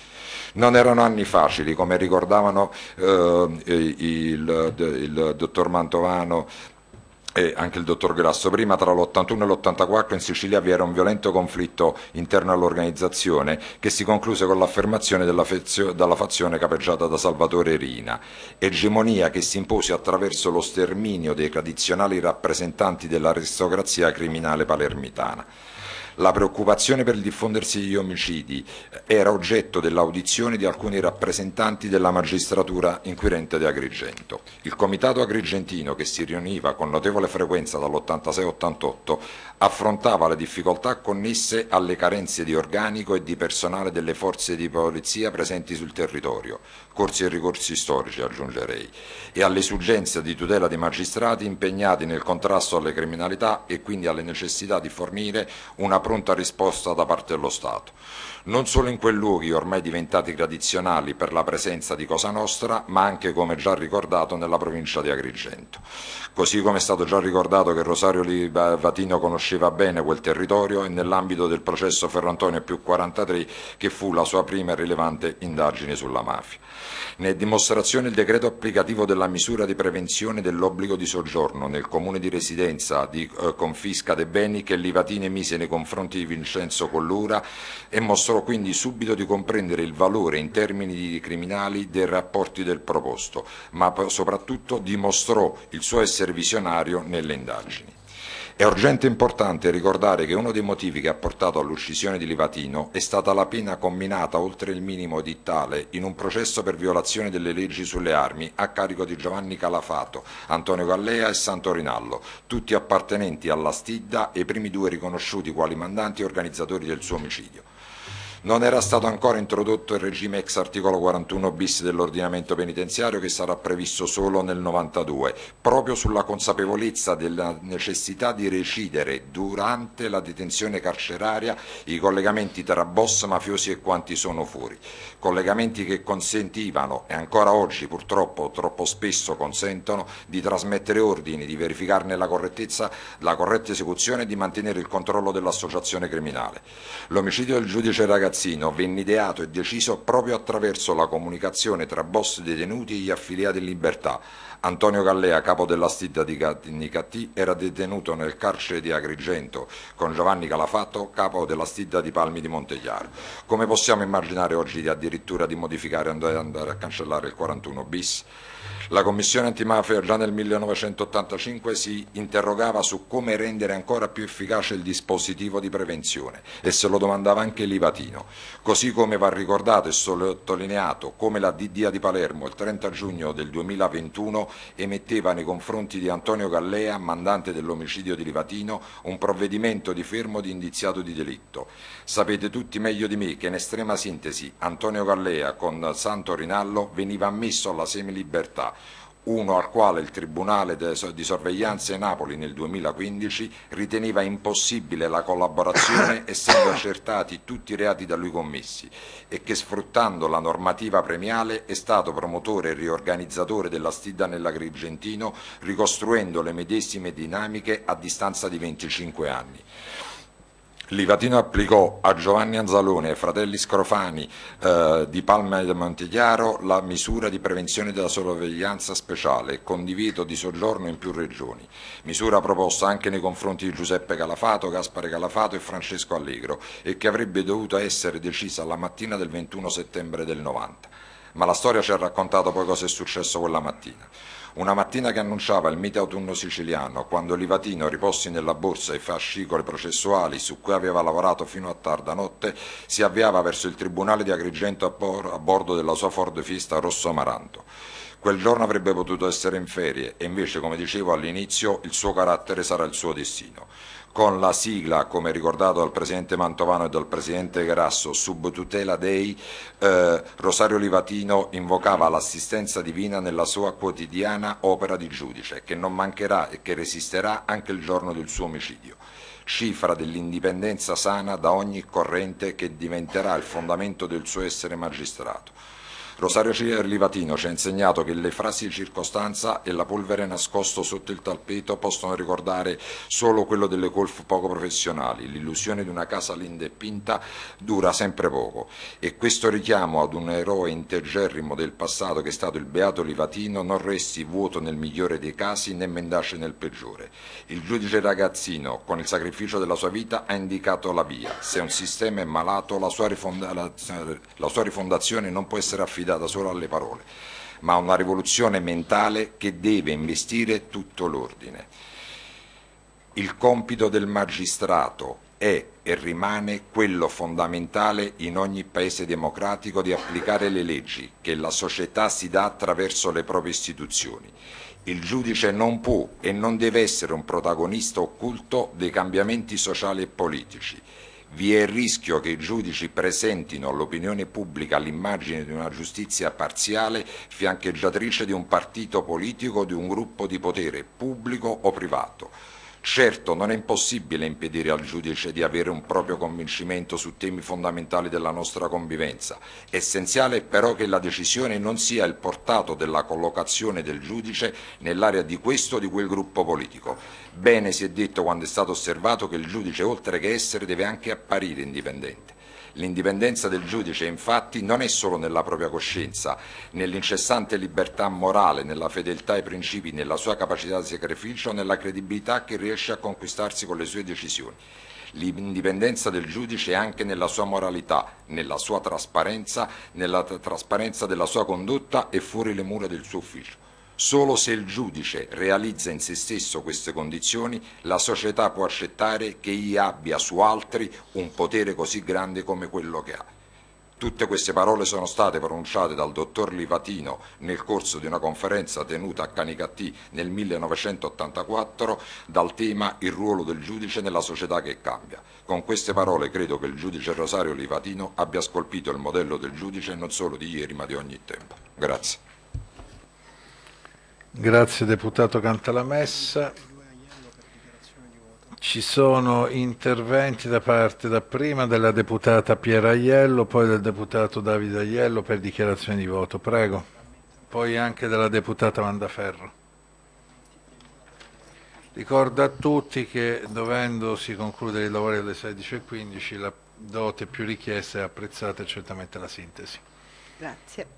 Non erano anni facili, come ricordavano eh, il, il dottor Mantovano e anche il dottor Grasso prima. Tra l'ottantuno e l'ottantaquattro in Sicilia vi era un violento conflitto interno all'organizzazione che si concluse con l'affermazione della, della fazione capeggiata da Salvatore Rina, egemonia che si impose attraverso lo sterminio dei tradizionali rappresentanti dell'aristocrazia criminale palermitana. La preoccupazione per il diffondersi degli omicidi era oggetto dell'audizione di alcuni rappresentanti della magistratura inquirente di Agrigento. Il Comitato Agrigentino, che si riuniva con notevole frequenza dall'ottantasei ottantotto, affrontava le difficoltà connesse alle carenze di organico e di personale delle forze di polizia presenti sul territorio, corsi e ricorsi storici aggiungerei, e alle esigenze di tutela dei magistrati impegnati nel contrasto alle criminalità e quindi alle necessità di fornire una pronta risposta da parte dello Stato. Non solo in quei luoghi ormai diventati tradizionali per la presenza di Cosa Nostra, ma anche, come già ricordato, nella provincia di Agrigento. Così come è stato già ricordato che Rosario Livatino conosceva bene quel territorio e nell'ambito del processo Ferrantonio più quarantatré, che fu la sua prima rilevante indagine sulla mafia. Ne è dimostrazione il decreto applicativo della misura di prevenzione dell'obbligo di soggiorno nel comune di residenza di eh, confisca dei beni che Livatino emise nei confronti di Vincenzo Collura e mostrò quindi subito di comprendere il valore in termini di criminali dei rapporti del proposto, ma soprattutto dimostrò il suo essere visionario nelle indagini. È urgente e importante ricordare che uno dei motivi che ha portato all'uccisione di Livatino è stata la pena comminata oltre il minimo edittale in un processo per violazione delle leggi sulle armi a carico di Giovanni Calafato, Antonio Gallea e Santo Rinaldo, tutti appartenenti alla Stidda e i primi due riconosciuti quali mandanti e organizzatori del suo omicidio. Non era stato ancora introdotto il regime ex articolo quarantuno bis dell'ordinamento penitenziario, che sarà previsto solo nel novantadue, proprio sulla consapevolezza della necessità di recidere durante la detenzione carceraria i collegamenti tra boss mafiosi e quanti sono fuori, collegamenti che consentivano, e ancora oggi purtroppo troppo spesso consentono, di trasmettere ordini, di verificarne la correttezza, la corretta esecuzione e di mantenere il controllo dell'associazione criminale. L'omicidio del giudice Ragazzino venne ideato e deciso proprio attraverso la comunicazione tra boss detenuti e gli affiliati in libertà. Antonio Gallea, capo della Stidda di Nicatì, era detenuto nel carcere di Agrigento con Giovanni Calafato, capo della Stidda di Palmi di Montechiaro. Come possiamo immaginare oggi di addirittura di modificare e andare a cancellare il quarantuno bis? La Commissione antimafia già nel millenovecentottantacinque si interrogava su come rendere ancora più efficace il dispositivo di prevenzione e se lo domandava anche Livatino, così come va ricordato e sottolineato come la D D A di Palermo il trenta giugno del duemilaventuno emetteva nei confronti di Antonio Gallea, mandante dell'omicidio di Livatino, un provvedimento di fermo di indiziato di delitto. Sapete tutti meglio di me che in estrema sintesi Antonio Gallea con Santo Rinaldo veniva ammesso alla semilibertà, uno al quale il Tribunale di Sorveglianza di Napoli nel duemilaquindici riteneva impossibile la collaborazione essendo accertati tutti i reati da lui commessi e che, sfruttando la normativa premiale, è stato promotore e riorganizzatore della Stidda nell'Agrigentino, ricostruendo le medesime dinamiche a distanza di venticinque anni. Livatino applicò a Giovanni Anzalone e ai fratelli Scrofani eh, di Palma di Montechiaro la misura di prevenzione della sorveglianza speciale con divieto di soggiorno in più regioni, misura proposta anche nei confronti di Giuseppe Calafato, Gaspare Calafato e Francesco Allegro e che avrebbe dovuto essere decisa la mattina del ventuno settembre del novanta. Ma la storia ci ha raccontato poi cosa è successo quella mattina. Una mattina che annunciava il mite autunno siciliano, quando Livatino, riposti nella borsa i fascicoli processuali su cui aveva lavorato fino a tarda notte, si avviava verso il tribunale di Agrigento a bordo della sua Ford Fiesta rosso amaranto. Quel giorno avrebbe potuto essere in ferie e invece, come dicevo all'inizio, il suo carattere sarà il suo destino. Con la sigla, come ricordato dal Presidente Mantovano e dal Presidente Grasso, sub tutela Dei, eh, Rosario Livatino invocava l'assistenza divina nella sua quotidiana opera di giudice, che non mancherà e che resisterà anche il giorno del suo omicidio. Cifra dell'indipendenza sana da ogni corrente che diventerà il fondamento del suo essere magistrato. Rosario Livatino ci ha insegnato che le frasi di circostanza e la polvere nascosto sotto il tappeto possono ricordare solo quello delle colf poco professionali. L'illusione di una casa linda e pinta dura sempre poco, e questo richiamo ad un eroe integerrimo del passato che è stato il beato Livatino non resti vuoto nel migliore dei casi né mendace nel peggiore. Il giudice ragazzino, con il sacrificio della sua vita, ha indicato la via. Se un sistema è malato, la sua, rifonda- la sua rifondazione non può essere affidata solo alle parole, ma a una rivoluzione mentale che deve investire tutto l'ordine. Il compito del magistrato è e rimane quello fondamentale in ogni paese democratico di applicare le leggi che la società si dà attraverso le proprie istituzioni. Il giudice non può e non deve essere un protagonista occulto dei cambiamenti sociali e politici. Vi è il rischio che i giudici presentino all'opinione pubblica l'immagine di una giustizia parziale, fiancheggiatrice di un partito politico o di un gruppo di potere, pubblico o privato. Certo, non è impossibile impedire al giudice di avere un proprio convincimento su temi fondamentali della nostra convivenza. Essenziale è però che la decisione non sia il portato della collocazione del giudice nell'area di questo o di quel gruppo politico. Bene si è detto quando è stato osservato che il giudice, oltre che essere, deve anche apparire indipendente. L'indipendenza del giudice, infatti, non è solo nella propria coscienza, nell'incessante libertà morale, nella fedeltà ai principi, nella sua capacità di sacrificio, nella credibilità che riesce a conquistarsi con le sue decisioni. L'indipendenza del giudice è anche nella sua moralità, nella sua trasparenza, nella trasparenza della sua condotta e fuori le mura del suo ufficio. Solo se il giudice realizza in se stesso queste condizioni, la società può accettare che egli abbia su altri un potere così grande come quello che ha. Tutte queste parole sono state pronunciate dal dottor Livatino nel corso di una conferenza tenuta a Canicattì nel millenovecentottantaquattro dal tema Il ruolo del giudice nella società che cambia. Con queste parole credo che il giudice Rosario Livatino abbia scolpito il modello del giudice non solo di ieri ma di ogni tempo. Grazie. Grazie deputato Cantalamessa. Ci sono interventi da parte dapprima della deputata Piera Aiello, poi del deputato Davide Aiello per dichiarazione di voto. Prego. Poi anche della deputata Mandaferro. Ricordo a tutti che dovendosi concludere i lavori alle sedici e quindici la dote più richiesta è apprezzata e certamente la sintesi. Grazie.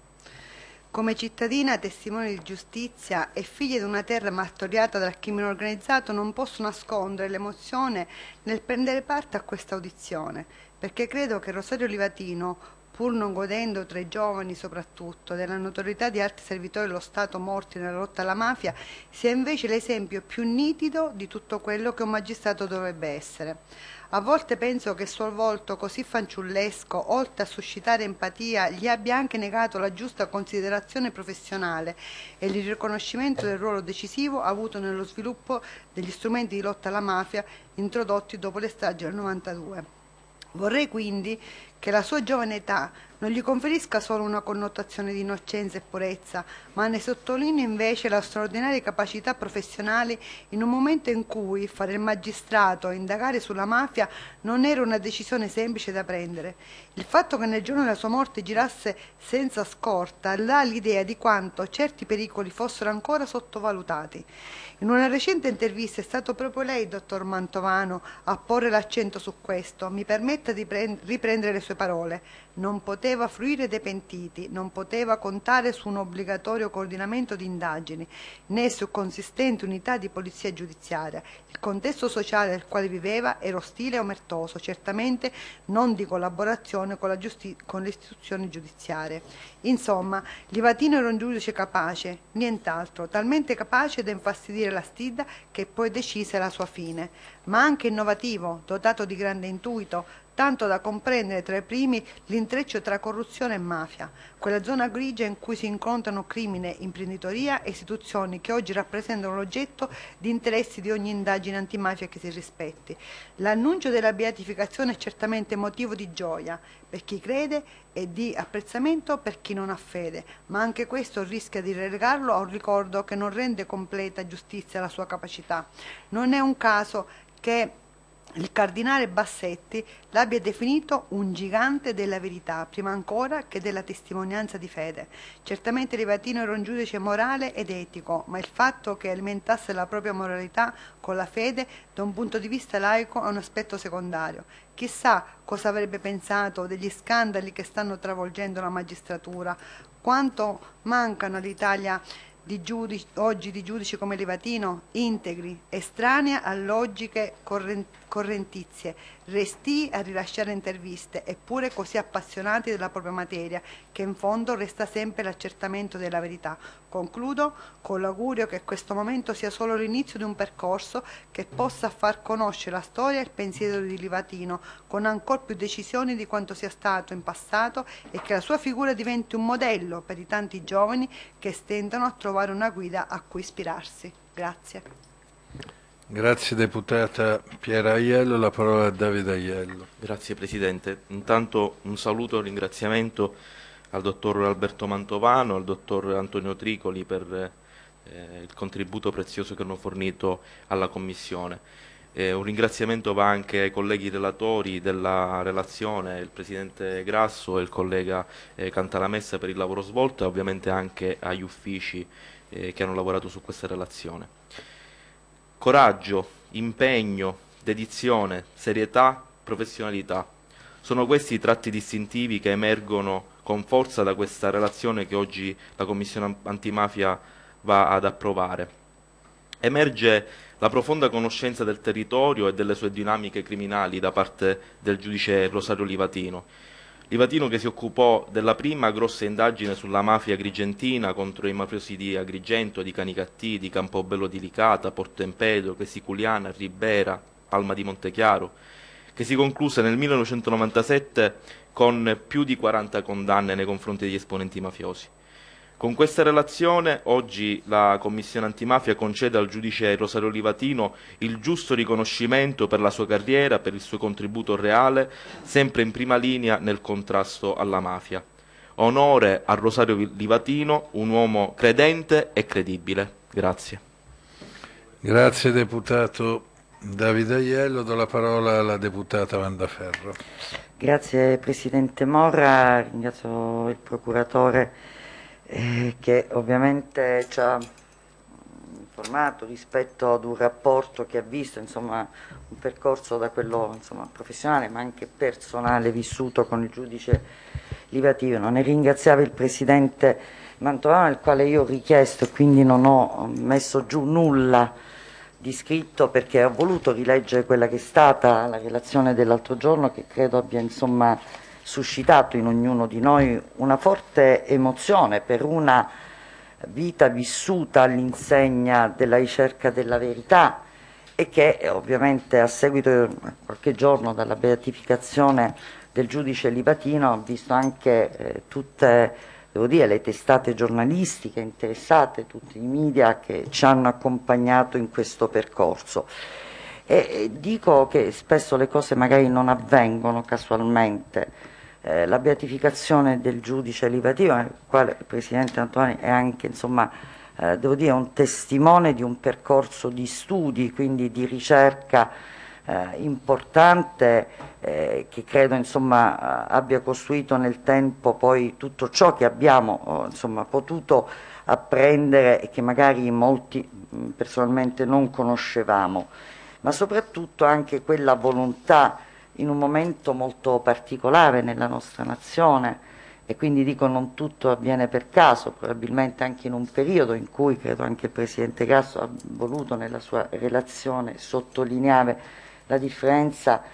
Come cittadina, testimone di giustizia e figlia di una terra martoriata dal crimine organizzato, non posso nascondere l'emozione nel prendere parte a questa audizione, perché credo che Rosario Livatino, pur non godendo tra i giovani soprattutto della notorietà di altri servitori dello Stato morti nella lotta alla mafia, sia invece l'esempio più nitido di tutto quello che un magistrato dovrebbe essere. A volte penso che il suo volto così fanciullesco, oltre a suscitare empatia, gli abbia anche negato la giusta considerazione professionale e il riconoscimento del ruolo decisivo avuto nello sviluppo degli strumenti di lotta alla mafia introdotti dopo le stragi del novantadue. Vorrei quindi che la sua giovane età non gli conferisca solo una connotazione di innocenza e purezza, ma ne sottolinei invece la straordinaria capacità professionale in un momento in cui fare il magistrato e indagare sulla mafia non era una decisione semplice da prendere. Il fatto che nel giorno della sua morte girasse senza scorta dà l'idea di quanto certi pericoli fossero ancora sottovalutati. In una recente intervista è stato proprio lei, dottor Mantovano, a porre l'accento su questo. Mi permetta di riprendere le sue parole. Non poteva fruire dei pentiti, non poteva contare su un obbligatorio coordinamento di indagini, né su consistenti unità di polizia giudiziaria. Il contesto sociale nel quale viveva era ostile e omertoso, certamente non di collaborazione con, la giusti- con le istituzioni giudiziarie. Insomma, Livatino era un giudice capace, nient'altro, talmente capace da infastidire la stidda che poi decise la sua fine, ma anche innovativo, dotato di grande intuito, tanto da comprendere tra i primi l'intreccio tra corruzione e mafia, quella zona grigia in cui si incontrano crimine, imprenditoria e istituzioni che oggi rappresentano l'oggetto di interessi di ogni indagine antimafia che si rispetti. L'annuncio della beatificazione è certamente motivo di gioia per chi crede e di apprezzamento per chi non ha fede, ma anche questo rischia di relegarlo a un ricordo che non rende completa giustizia alla sua capacità. Non è un caso che il cardinale Bassetti l'abbia definito un gigante della verità, prima ancora che della testimonianza di fede. Certamente Livatino era un giudice morale ed etico, ma il fatto che alimentasse la propria moralità con la fede da un punto di vista laico è un aspetto secondario. Chissà cosa avrebbe pensato degli scandali che stanno travolgendo la magistratura, quanto mancano all'Italia di giudici, oggi di giudici come Livatino, integri, estranei a logiche correntizie, restii a rilasciare interviste, eppure così appassionati della propria materia, che in fondo resta sempre l'accertamento della verità. Concludo con l'augurio che questo momento sia solo l'inizio di un percorso che possa far conoscere la storia e il pensiero di Livatino con ancor più decisione di quanto sia stato in passato, e che la sua figura diventi un modello per i tanti giovani che stentano a trovare una guida a cui ispirarsi. Grazie. Grazie deputata Piera Aiello, la parola a Davide Aiello. Grazie Presidente. Intanto un saluto e un ringraziamento al dottor Alberto Mantovano, al dottor Antonio Tricoli per eh, il contributo prezioso che hanno fornito alla Commissione. Eh, un ringraziamento va anche ai colleghi relatori della relazione, il Presidente Grasso e il collega eh, Cantalamessa per il lavoro svolto, e ovviamente anche agli uffici eh, che hanno lavorato su questa relazione. Coraggio, impegno, dedizione, serietà, professionalità. Sono questi i tratti distintivi che emergono con forza da questa relazione che oggi la Commissione antimafia va ad approvare. Emerge la profonda conoscenza del territorio e delle sue dinamiche criminali da parte del giudice Rosario Livatino. Livatino che si occupò della prima grossa indagine sulla mafia agrigentina contro i mafiosi di Agrigento, di Canicattì, di Campobello di Licata, Porto Empedocle, Quesiculiana, Ribera, Palma di Montechiaro, che si concluse nel millenovecentonovantasette con più di quaranta condanne nei confronti degli esponenti mafiosi. Con questa relazione oggi la Commissione antimafia concede al giudice Rosario Livatino il giusto riconoscimento per la sua carriera, per il suo contributo reale, sempre in prima linea nel contrasto alla mafia. Onore a Rosario Livatino, un uomo credente e credibile. Grazie. Grazie deputato Davide Aiello, do la parola alla deputata Wanda Ferro. Grazie Presidente Morra, ringrazio il procuratore Eh, che ovviamente ci ha informato rispetto ad un rapporto che ha visto insomma, un percorso da quello insomma, professionale ma anche personale vissuto con il giudice Livatino. Ne ringraziava il Presidente Mantovano, al quale io ho richiesto e quindi non ho messo giù nulla di scritto perché ho voluto rileggere quella che è stata la relazione dell'altro giorno, che credo abbia insomma suscitato in ognuno di noi una forte emozione per una vita vissuta all'insegna della ricerca della verità e che ovviamente a seguito di qualche giorno dalla beatificazione del giudice Livatino ha visto anche eh, tutte, devo dire, le testate giornalistiche interessate, tutti i media che ci hanno accompagnato in questo percorso. E dico che spesso le cose magari non avvengono casualmente. Eh, la beatificazione del giudice Livatino, nel quale il Presidente Antovano è anche, insomma, eh, devo dire, un testimone di un percorso di studi, quindi di ricerca eh, importante, eh, che credo insomma, abbia costruito nel tempo poi tutto ciò che abbiamo oh, insomma, potuto apprendere e che magari molti mh, personalmente non conoscevamo, ma soprattutto anche quella volontà in un momento molto particolare nella nostra nazione, e quindi dico non tutto avviene per caso, probabilmente anche in un periodo in cui credo anche il Presidente Grasso ha voluto nella sua relazione sottolineare la differenza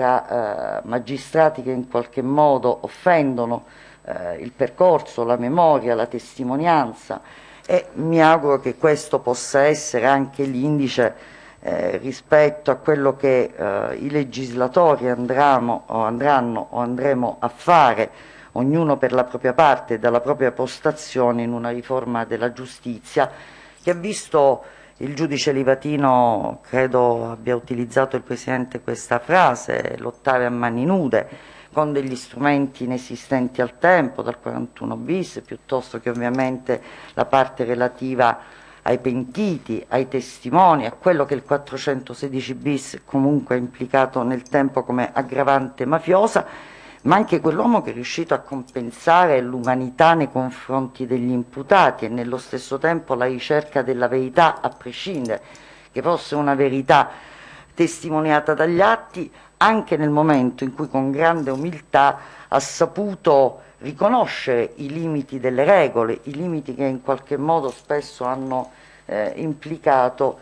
tra eh, magistrati che in qualche modo offendono eh, il percorso, la memoria, la testimonianza, e mi auguro che questo possa essere anche l'indice Eh, rispetto a quello che eh, i legislatori andremo, o andranno o andremo a fare, ognuno per la propria parte e dalla propria postazione, in una riforma della giustizia che ha visto il giudice Livatino, credo abbia utilizzato il Presidente questa frase, lottare a mani nude con degli strumenti inesistenti al tempo, dal quarantuno bis, piuttosto che ovviamente la parte relativa ai pentiti, ai testimoni, a quello che il quattrocentosedici bis comunque ha implicato nel tempo come aggravante mafiosa, ma anche quell'uomo che è riuscito a compensare l'umanità nei confronti degli imputati e nello stesso tempo la ricerca della verità, a prescindere che fosse una verità testimoniata dagli atti, anche nel momento in cui con grande umiltà ha saputo riconoscere i limiti delle regole, i limiti che in qualche modo spesso hanno eh, implicato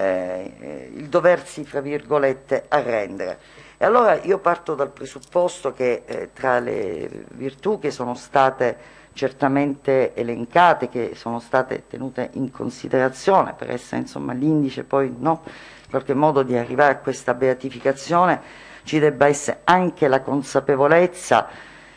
eh, il doversi, fra virgolette, arrendere. E allora io parto dal presupposto che eh, tra le virtù che sono state certamente elencate, che sono state tenute in considerazione per essere insomma l'indice poi no, in qualche modo di arrivare a questa beatificazione, ci debba essere anche la consapevolezza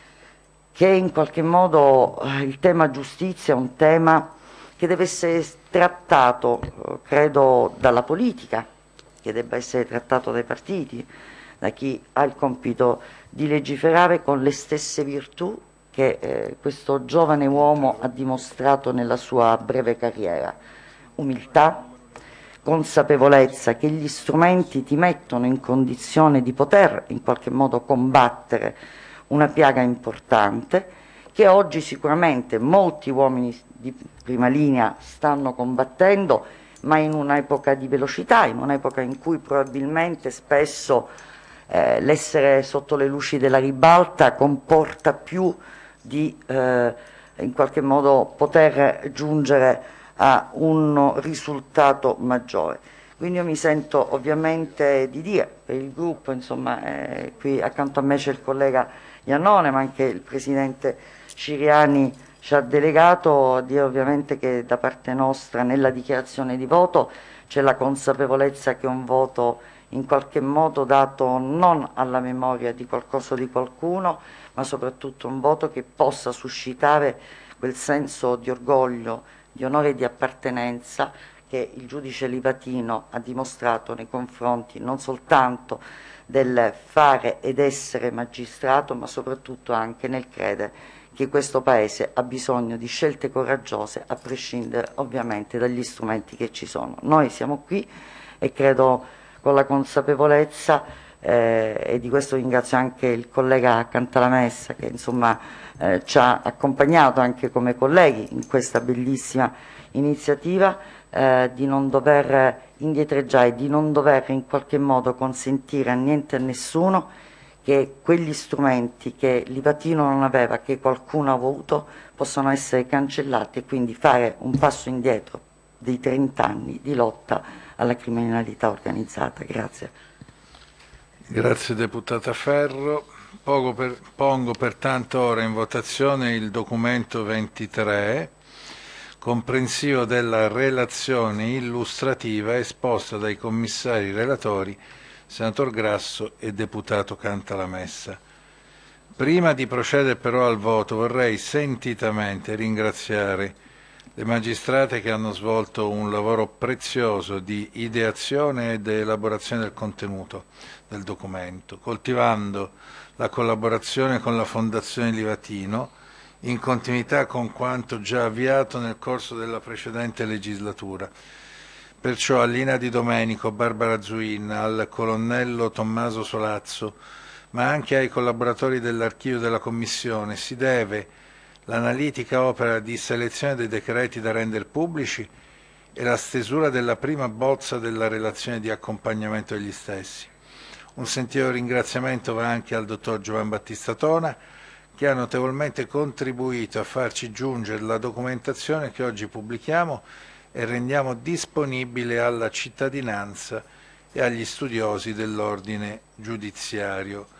che in qualche modo eh, il tema giustizia è un tema che deve essere trattato, eh, credo, dalla politica, che debba essere trattato dai partiti, da chi ha il compito di legiferare con le stesse virtù che eh, questo giovane uomo ha dimostrato nella sua breve carriera. Umiltà, consapevolezza che gli strumenti ti mettono in condizione di poter in qualche modo combattere una piaga importante che oggi sicuramente molti uomini di prima linea stanno combattendo, ma in un'epoca di velocità, in un'epoca in cui probabilmente spesso eh, l'essere sotto le luci della ribalta comporta più di eh, in qualche modo poter giungere a un risultato maggiore. Quindi io mi sento ovviamente di dire per il gruppo, insomma, eh, qui accanto a me c'è il collega Iannone, ma anche il presidente Ciriani ci ha delegato a dire ovviamente che da parte nostra nella dichiarazione di voto c'è la consapevolezza che un voto in qualche modo dato non alla memoria di qualcosa o di qualcuno, ma soprattutto un voto che possa suscitare quel senso di orgoglio, di onore e di appartenenza che il giudice Livatino ha dimostrato nei confronti non soltanto del fare ed essere magistrato, ma soprattutto anche nel credere che questo Paese ha bisogno di scelte coraggiose, a prescindere ovviamente dagli strumenti che ci sono. Noi siamo qui e credo con la consapevolezza, eh, e di questo ringrazio anche il collega Cantalamessa che insomma eh, ci ha accompagnato anche come colleghi in questa bellissima iniziativa, eh, di non dover indietreggiare, di non dover in qualche modo consentire a niente e a nessuno che quegli strumenti che Livatino non aveva, che qualcuno ha avuto, possano essere cancellati e quindi fare un passo indietro dei trent'anni di lotta alla criminalità organizzata. Grazie. Grazie deputata Ferro. Poco per, pongo pertanto ora in votazione il documento ventitré, comprensivo della relazione illustrativa esposta dai commissari relatori, senator Grasso e deputato Cantalamessa. Prima di procedere però al voto vorrei sentitamente ringraziare le magistrate che hanno svolto un lavoro prezioso di ideazione ed elaborazione del contenuto del documento, coltivando la collaborazione con la Fondazione Livatino in continuità con quanto già avviato nel corso della precedente legislatura. Perciò a Lina Di Domenico, Barbara Zuin, al colonnello Tommaso Solazzo, ma anche ai collaboratori dell'archivio della Commissione si deve l'analitica opera di selezione dei decreti da rendere pubblici e la stesura della prima bozza della relazione di accompagnamento degli stessi. Un sentito ringraziamento va anche al dottor Giovan Battista Tona, che ha notevolmente contribuito a farci giungere la documentazione che oggi pubblichiamo e rendiamo disponibile alla cittadinanza e agli studiosi dell'ordine giudiziario.